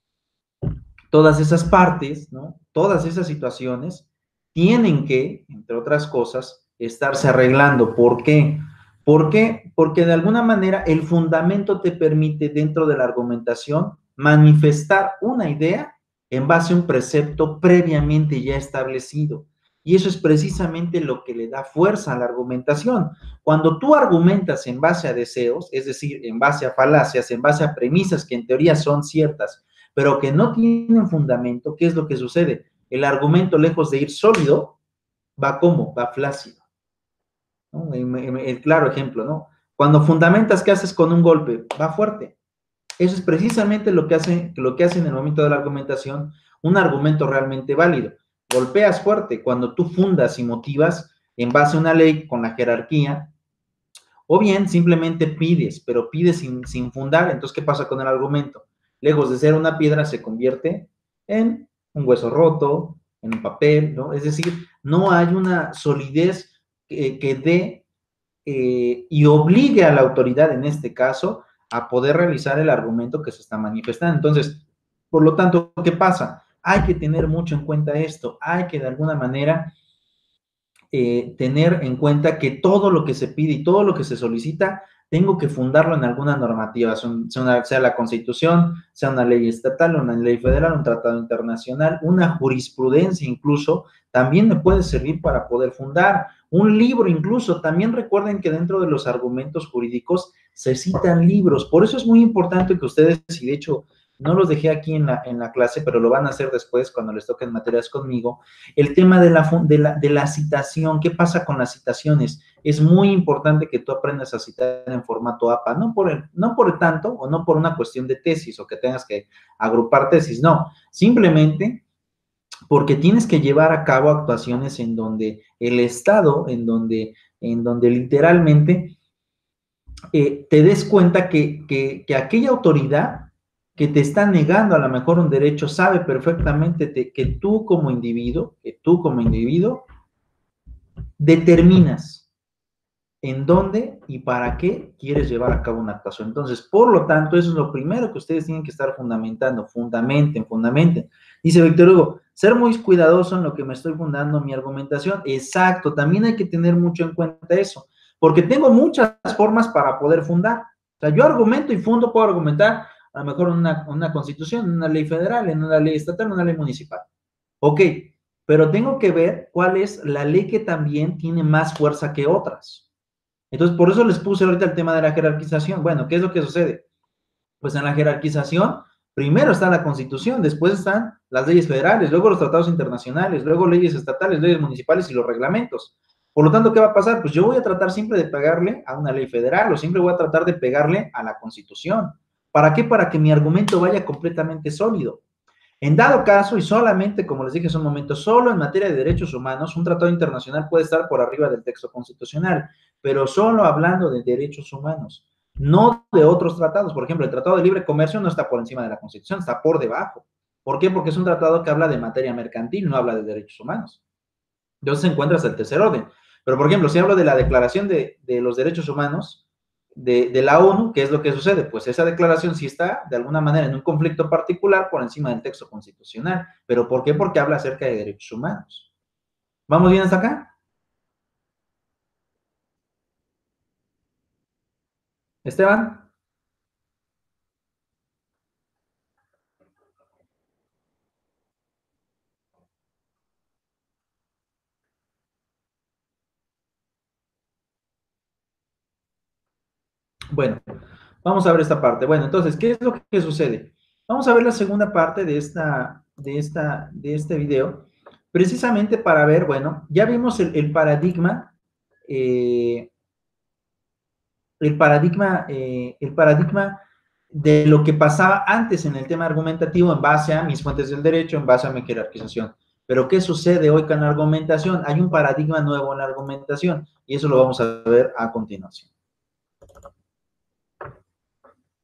Todas esas partes, ¿no? Todas esas situaciones tienen que, entre otras cosas, estarse arreglando. ¿Por qué? ¿Por qué? Porque de alguna manera el fundamento te permite dentro de la argumentación manifestar una idea en base a un precepto previamente ya establecido. Y eso es precisamente lo que le da fuerza a la argumentación. Cuando tú argumentas en base a deseos, es decir, en base a falacias, en base a premisas que en teoría son ciertas, pero que no tienen fundamento, ¿qué es lo que sucede? El argumento, lejos de ir sólido, va como, va flácido, ¿no? El claro ejemplo, ¿no? Cuando fundamentas, ¿qué haces con un golpe? Va fuerte. Eso es precisamente lo que hace, lo que hace en el momento de la argumentación un argumento realmente válido. Golpeas fuerte cuando tú fundas y motivas en base a una ley con la jerarquía, o bien simplemente pides, pero pides sin, sin fundar. Entonces, ¿qué pasa con el argumento? Lejos de ser una piedra, se convierte en un hueso roto, en un papel, ¿no? Es decir, no hay una solidez que, que dé eh, y obligue a la autoridad, en este caso, a poder realizar el argumento que se está manifestando. Entonces, por lo tanto, ¿qué pasa? Hay que tener mucho en cuenta esto, hay que de alguna manera eh, tener en cuenta que todo lo que se pide y todo lo que se solicita, tengo que fundarlo en alguna normativa, sea, una, sea la Constitución, sea una ley estatal, una ley federal, un tratado internacional, una jurisprudencia incluso, también me puede servir para poder fundar. Un libro incluso, también recuerden que dentro de los argumentos jurídicos se citan libros, por eso es muy importante que ustedes, y de hecho no los dejé aquí en la, en la clase, pero lo van a hacer después cuando les toquen materias conmigo, el tema de la, de, la, de la citación. ¿Qué pasa con las citaciones? Es muy importante que tú aprendas a citar en formato A P A, no por, el, no por tanto o no por una cuestión de tesis o que tengas que agrupar tesis, no, simplemente porque tienes que llevar a cabo actuaciones en donde el Estado, en donde, en donde literalmente eh, te des cuenta que, que, que aquella autoridad que te está negando a lo mejor un derecho sabe perfectamente te, que tú como individuo, que tú como individuo determinas en dónde y para qué quieres llevar a cabo una actuación. Entonces, por lo tanto, eso es lo primero que ustedes tienen que estar fundamentando, fundamenten, fundamenten. Dice Víctor Hugo, ser muy cuidadoso en lo que me estoy fundando mi argumentación. Exacto, también hay que tener mucho en cuenta eso, porque tengo muchas formas para poder fundar. O sea, yo argumento y fundo, puedo argumentar a lo mejor en una, una constitución, en una ley federal, en una ley estatal, en una ley municipal. Ok, pero tengo que ver cuál es la ley que también tiene más fuerza que otras. Entonces, por eso les puse ahorita el tema de la jerarquización. Bueno, ¿qué es lo que sucede? Pues en la jerarquización, primero está la Constitución, después están las leyes federales, luego los tratados internacionales, luego leyes estatales, leyes municipales y los reglamentos. Por lo tanto, ¿qué va a pasar? Pues yo voy a tratar siempre de pegarle a una ley federal o siempre voy a tratar de pegarle a la Constitución. ¿Para qué? Para que mi argumento vaya completamente sólido. En dado caso, y solamente, como les dije hace un momento, solo en materia de derechos humanos, un tratado internacional puede estar por arriba del texto constitucional, pero solo hablando de derechos humanos, no de otros tratados. Por ejemplo, el Tratado de Libre Comercio no está por encima de la Constitución, está por debajo. ¿Por qué? Porque es un tratado que habla de materia mercantil, no habla de derechos humanos. Entonces encuentras el tercer orden. Pero, por ejemplo, si hablo de la Declaración de, de los Derechos Humanos de, de la ONU, ¿qué es lo que sucede? Pues esa declaración sí está, de alguna manera, en un conflicto particular por encima del texto constitucional. ¿Pero por qué? Porque habla acerca de derechos humanos. ¿Vamos bien hasta acá? Esteban. Bueno, vamos a ver esta parte. Bueno, entonces, ¿qué es lo que sucede? Vamos a ver la segunda parte de, esta, de, esta, de este video, precisamente para ver, bueno, ya vimos el, el paradigma, eh, el paradigma, eh, el paradigma de lo que pasaba antes en el tema argumentativo en base a mis fuentes del derecho, en base a mi jerarquización. Pero ¿qué sucede hoy con la argumentación? Hay un paradigma nuevo en la argumentación y eso lo vamos a ver a continuación.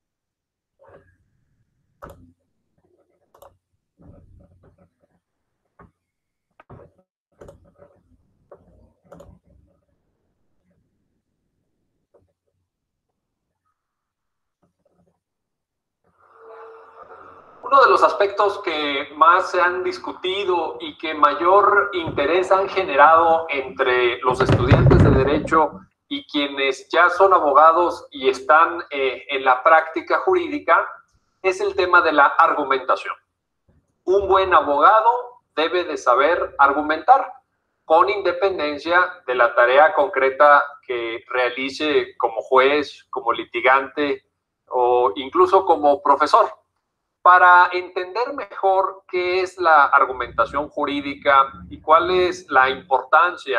Uno de los aspectos que más se han discutido y que mayor interés han generado entre los estudiantes de Derecho y quienes ya son abogados y están eh, en la práctica jurídica es el tema de la argumentación. Un buen abogado debe de saber argumentar con independencia de la tarea concreta que realice como juez, como litigante o incluso como profesor. Para entender mejor qué es la argumentación jurídica y cuál es la importancia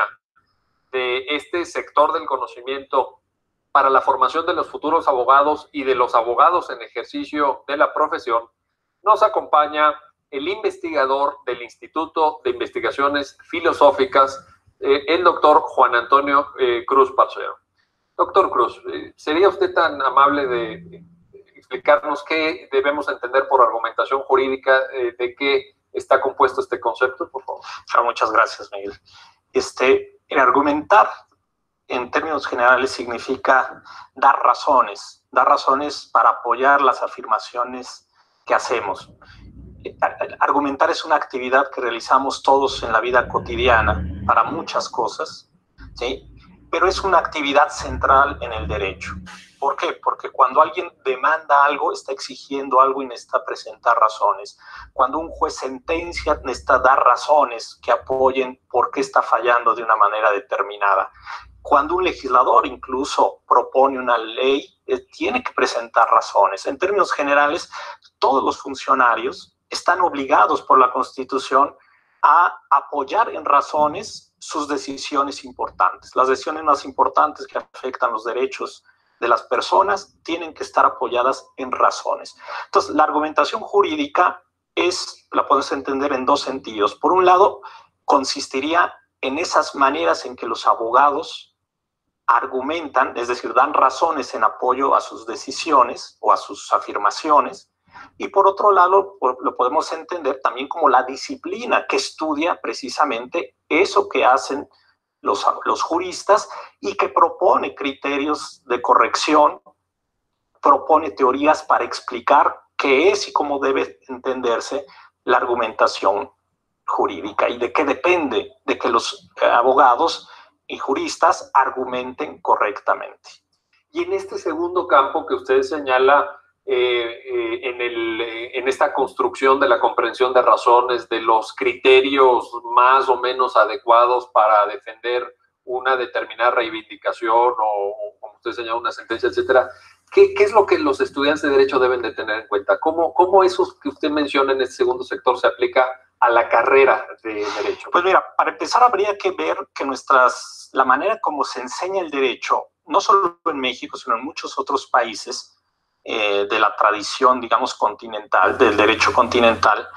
de este sector del conocimiento para la formación de los futuros abogados y de los abogados en ejercicio de la profesión, nos acompaña el investigador del Instituto de Investigaciones Filosóficas, eh, el doctor Juan Antonio eh, Cruz Parcero. Doctor Cruz, eh, ¿sería usted tan amable de, de explicarnos qué debemos entender por argumentación jurídica, eh, de qué está compuesto este concepto, por favor? Claro, muchas gracias, Miguel. Este, el argumentar, en términos generales, significa dar razones, dar razones para apoyar las afirmaciones que hacemos. Argumentar es una actividad que realizamos todos en la vida cotidiana para muchas cosas, ¿sí? Pero es una actividad central en el derecho. ¿Por qué? Porque cuando alguien demanda algo, está exigiendo algo y necesita presentar razones. Cuando un juez sentencia, necesita dar razones que apoyen por qué está fallando de una manera determinada. Cuando un legislador incluso propone una ley, eh, tiene que presentar razones. En términos generales, todos los funcionarios están obligados por la Constitución a apoyar en razones sus decisiones importantes. Las decisiones más importantes que afectan los derechos de las personas tienen que estar apoyadas en razones. Entonces, la argumentación jurídica es, la podemos entender en dos sentidos. Por un lado, consistiría en esas maneras en que los abogados argumentan, es decir, dan razones en apoyo a sus decisiones o a sus afirmaciones. Y por otro lado, lo podemos entender también como la disciplina que estudia precisamente eso que hacen los, los juristas y que propone criterios de corrección, propone teorías para explicar qué es y cómo debe entenderse la argumentación jurídica y de qué depende de que los abogados y juristas argumenten correctamente. Y en este segundo campo que usted señala, Eh, eh, en, el, eh, en esta construcción de la comprensión de razones, de los criterios más o menos adecuados para defender una determinada reivindicación o, o como usted señala, una sentencia, etcétera, ¿qué, qué es lo que los estudiantes de Derecho deben de tener en cuenta? ¿Cómo, cómo eso que usted menciona en este segundo sector se aplica a la carrera de Derecho? Pues mira, para empezar habría que ver que nuestras, la manera como se enseña el derecho, no solo en México, sino en muchos otros países, Eh, de la tradición, digamos, continental, del derecho continental,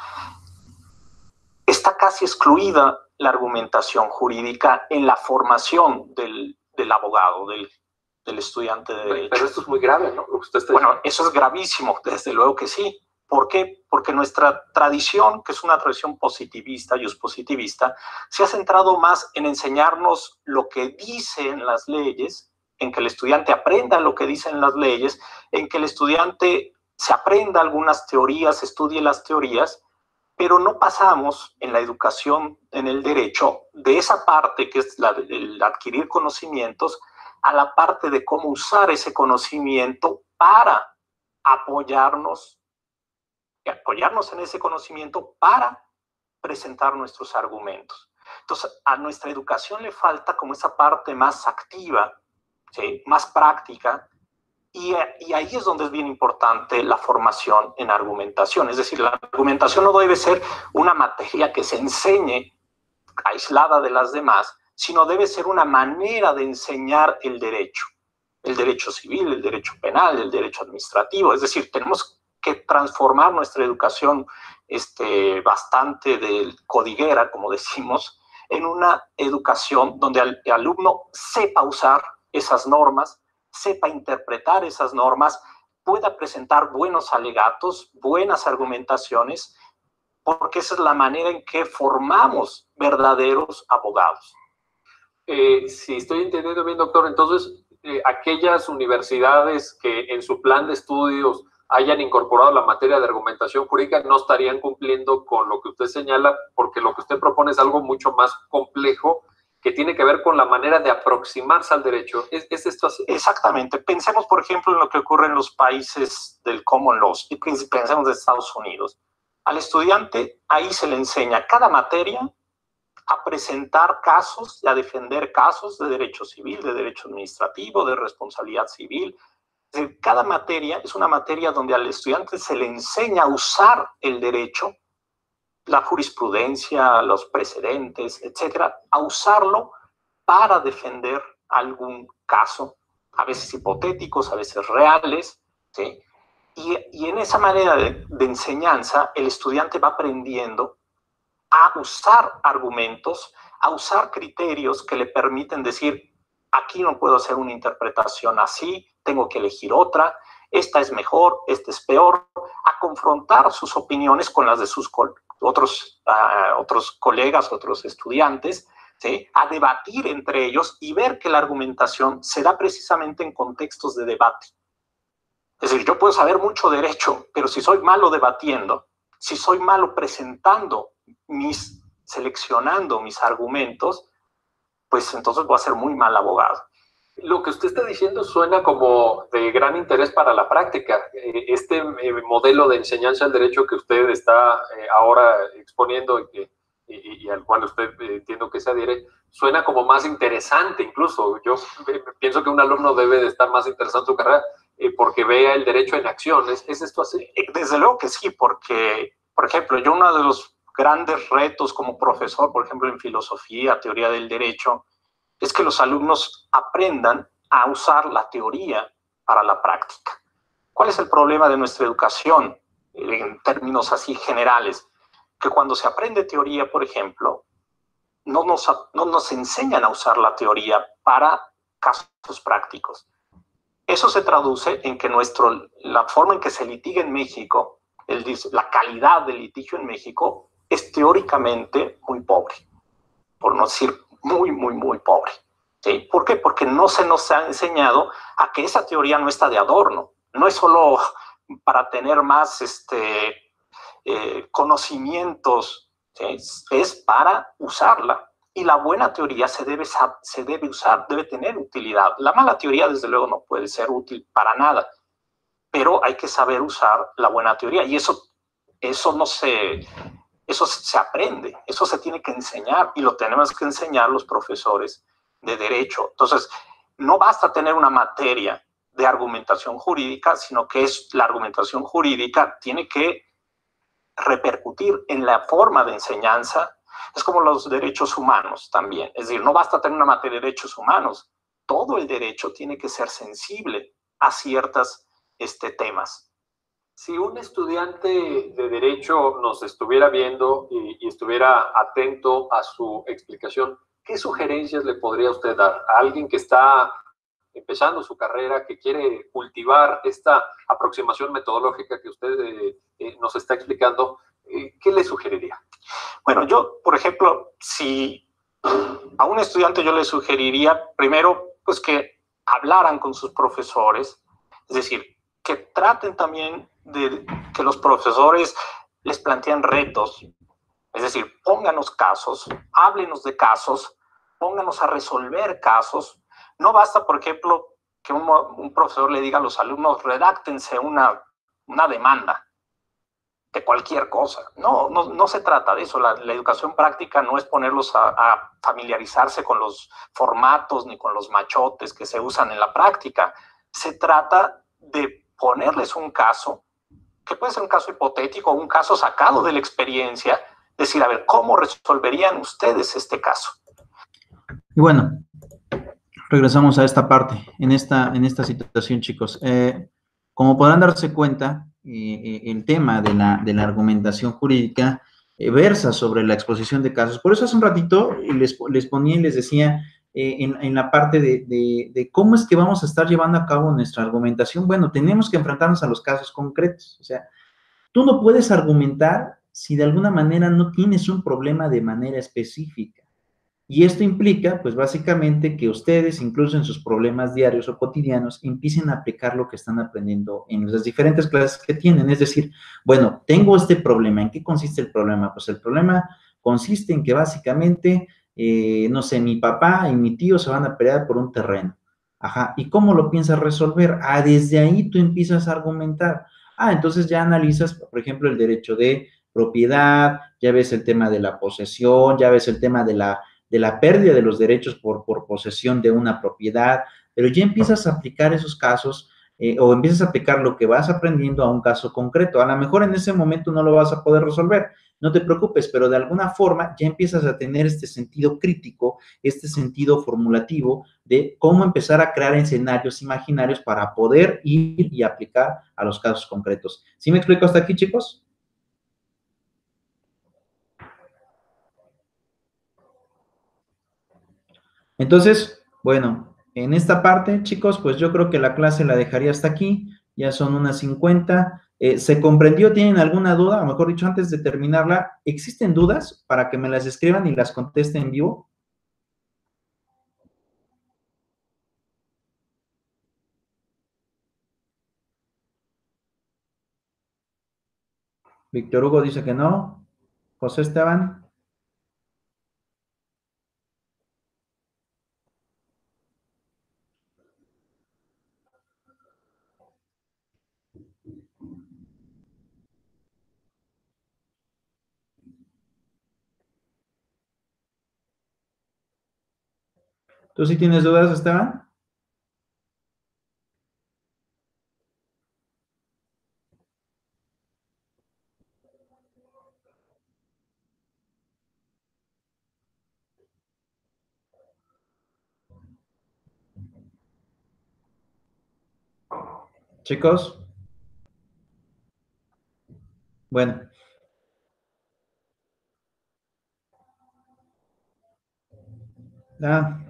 está casi excluida la argumentación jurídica en la formación del, del abogado, del, del estudiante de derecho. Pero esto es muy grave, ¿no? Usted está bueno, eso es gravísimo, desde luego que sí. ¿Por qué? Porque nuestra tradición, que es una tradición positivista, positivista, se ha centrado más en enseñarnos lo que dicen las leyes, en que el estudiante aprenda lo que dicen las leyes, en que el estudiante se aprenda algunas teorías, estudie las teorías, pero no pasamos en la educación, en el derecho, de esa parte que es la de el adquirir conocimientos, a la parte de cómo usar ese conocimiento para apoyarnos, apoyarnos en ese conocimiento para presentar nuestros argumentos. Entonces, a nuestra educación le falta como esa parte más activa, ¿sí?, más práctica, y, y ahí es donde es bien importante la formación en argumentación. Es decir, la argumentación no debe ser una materia que se enseñe aislada de las demás, sino debe ser una manera de enseñar el derecho, el derecho civil, el derecho penal, el derecho administrativo. Es decir, tenemos que transformar nuestra educación este, bastante de codiguera, como decimos, en una educación donde el, el alumno sepa usar esas normas, sepa interpretar esas normas, pueda presentar buenos alegatos, buenas argumentaciones, porque esa es la manera en que formamos verdaderos abogados. Eh, si estoy entendiendo bien, doctor, entonces eh, aquellas universidades que en su plan de estudios hayan incorporado la materia de argumentación jurídica, no estarían cumpliendo con lo que usted señala, porque lo que usted propone es algo mucho más complejo, que tiene que ver con la manera de aproximarse al derecho. ¿Es, es esto así? Exactamente. Pensemos, por ejemplo, en lo que ocurre en los países del common law, y pensemos de Estados Unidos. Al estudiante ahí se le enseña cada materia a presentar casos, a defender casos de derecho civil, de derecho administrativo, de responsabilidad civil. Cada materia es una materia donde al estudiante se le enseña a usar el derecho, la jurisprudencia, los precedentes, etcétera, a usarlo para defender algún caso, a veces hipotéticos, a veces reales, ¿sí? Y, y en esa manera de, de enseñanza, el estudiante va aprendiendo a usar argumentos, a usar criterios que le permiten decir, aquí no puedo hacer una interpretación así, tengo que elegir otra, esta es mejor, esta es peor, a confrontar sus opiniones con las de sus otros, uh, otros colegas, otros estudiantes, ¿sí? A debatir entre ellos y ver que la argumentación se da precisamente en contextos de debate. Es decir, yo puedo saber mucho derecho, pero si soy malo debatiendo, si soy malo presentando mis, seleccionando mis argumentos, pues entonces voy a ser muy mal abogado. Lo que usted está diciendo suena como de gran interés para la práctica. Este modelo de enseñanza del derecho que usted está ahora exponiendo y, que, y, y al cual usted entiendo que se adhiere, suena como más interesante incluso. Yo pienso que un alumno debe de estar más interesado en su carrera porque vea el derecho en acción. ¿Es, es esto así? Desde luego que sí, porque, por ejemplo, yo uno de los grandes retos como profesor, por ejemplo, en filosofía, teoría del derecho, es que los alumnos aprendan a usar la teoría para la práctica. ¿Cuál es el problema de nuestra educación en términos así generales? Que cuando se aprende teoría, por ejemplo, no nos, no nos enseñan a usar la teoría para casos prácticos. Eso se traduce en que nuestro, la forma en que se litiga en México, el, la calidad del litigio en México, es teóricamente muy pobre, por no decir muy, muy, muy pobre. ¿Sí? ¿Por qué? Porque no se nos ha enseñado a que esa teoría no está de adorno, no es solo para tener más este, eh, conocimientos, ¿sí? Es para usarla. Y la buena teoría se debe, se debe usar, debe tener utilidad. La mala teoría, desde luego, no puede ser útil para nada, pero hay que saber usar la buena teoría. Y eso, eso no se... Eso se aprende, eso se tiene que enseñar y lo tenemos que enseñar los profesores de derecho. Entonces, no basta tener una materia de argumentación jurídica, sino que es la argumentación jurídica tiene que repercutir en la forma de enseñanza. Es como los derechos humanos también. Es decir, no basta tener una materia de derechos humanos. Todo el derecho tiene que ser sensible a ciertos este, temas. Si un estudiante de Derecho nos estuviera viendo y, y estuviera atento a su explicación, ¿qué sugerencias le podría usted dar a alguien que está empezando su carrera, que quiere cultivar esta aproximación metodológica que usted eh, eh, nos está explicando? Eh, ¿Qué le sugeriría? Bueno, yo, por ejemplo, si a un estudiante yo le sugeriría, primero, pues que hablaran con sus profesores, es decir, que traten también de que los profesores les planteen retos, es decir, pónganos casos, háblenos de casos, pónganos a resolver casos. No basta, por ejemplo, que un, un profesor le diga a los alumnos, redáctense una, una demanda de cualquier cosa. No, no, no se trata de eso. La, la educación práctica no es ponerlos a, a familiarizarse con los formatos ni con los machotes que se usan en la práctica. Se trata de ponerles un caso, que puede ser un caso hipotético, un caso sacado de la experiencia, decir, a ver, ¿cómo resolverían ustedes este caso? Y bueno, regresamos a esta parte, en esta, en esta situación, chicos. Eh, como podrán darse cuenta, eh, el tema de la, de la argumentación jurídica eh, versa sobre la exposición de casos. Por eso hace un ratito les, les ponía y les decía eh, en, en la parte de, de, de cómo es que vamos a estar llevando a cabo nuestra argumentación. Bueno, tenemos que enfrentarnos a los casos concretos. O sea, tú no puedes argumentar si de alguna manera no tienes un problema de manera específica. Y esto implica, pues básicamente, que ustedes, incluso en sus problemas diarios o cotidianos, empiecen a aplicar lo que están aprendiendo en las diferentes clases que tienen. Es decir, bueno, tengo este problema. ¿En qué consiste el problema? Pues el problema consiste en que básicamente, eh, no sé, mi papá y mi tío se van a pelear por un terreno. Ajá, ¿y cómo lo piensas resolver? Ah, desde ahí tú empiezas a argumentar. Ah, entonces ya analizas, por ejemplo, el derecho de propiedad, ya ves el tema de la posesión, ya ves el tema de la de la pérdida de los derechos por, por posesión de una propiedad, pero ya empiezas a aplicar esos casos eh, o empiezas a aplicar lo que vas aprendiendo a un caso concreto. A lo mejor en ese momento no lo vas a poder resolver, no te preocupes, pero de alguna forma ya empiezas a tener este sentido crítico, este sentido formulativo de cómo empezar a crear escenarios imaginarios para poder ir y aplicar a los casos concretos. ¿Sí me explico hasta aquí, chicos? Entonces, bueno, en esta parte, chicos, pues yo creo que la clase la dejaría hasta aquí. Ya son unas cincuenta. Eh, ¿Se comprendió? ¿Tienen alguna duda? O mejor dicho, antes de terminarla, ¿existen dudas para que me las escriban y las conteste en vivo? Víctor Hugo dice que no. José Esteban. ¿Tú sí tienes dudas, Esteban? Chicos. Bueno. Ah.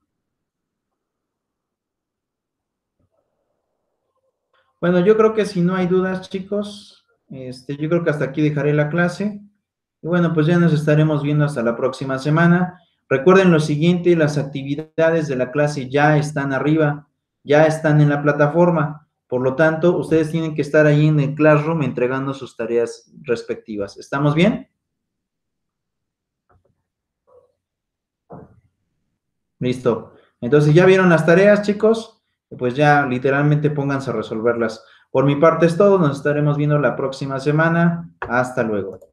Bueno, yo creo que si no hay dudas, chicos, este, yo creo que hasta aquí dejaré la clase. Y bueno, pues ya nos estaremos viendo hasta la próxima semana. Recuerden lo siguiente, las actividades de la clase ya están arriba, ya están en la plataforma. Por lo tanto, ustedes tienen que estar ahí en el Classroom entregando sus tareas respectivas. ¿Estamos bien? Listo. Entonces, ¿ya vieron las tareas, chicos? Pues ya literalmente pónganse a resolverlas. Por mi parte es todo. Nos estaremos viendo la próxima semana. Hasta luego.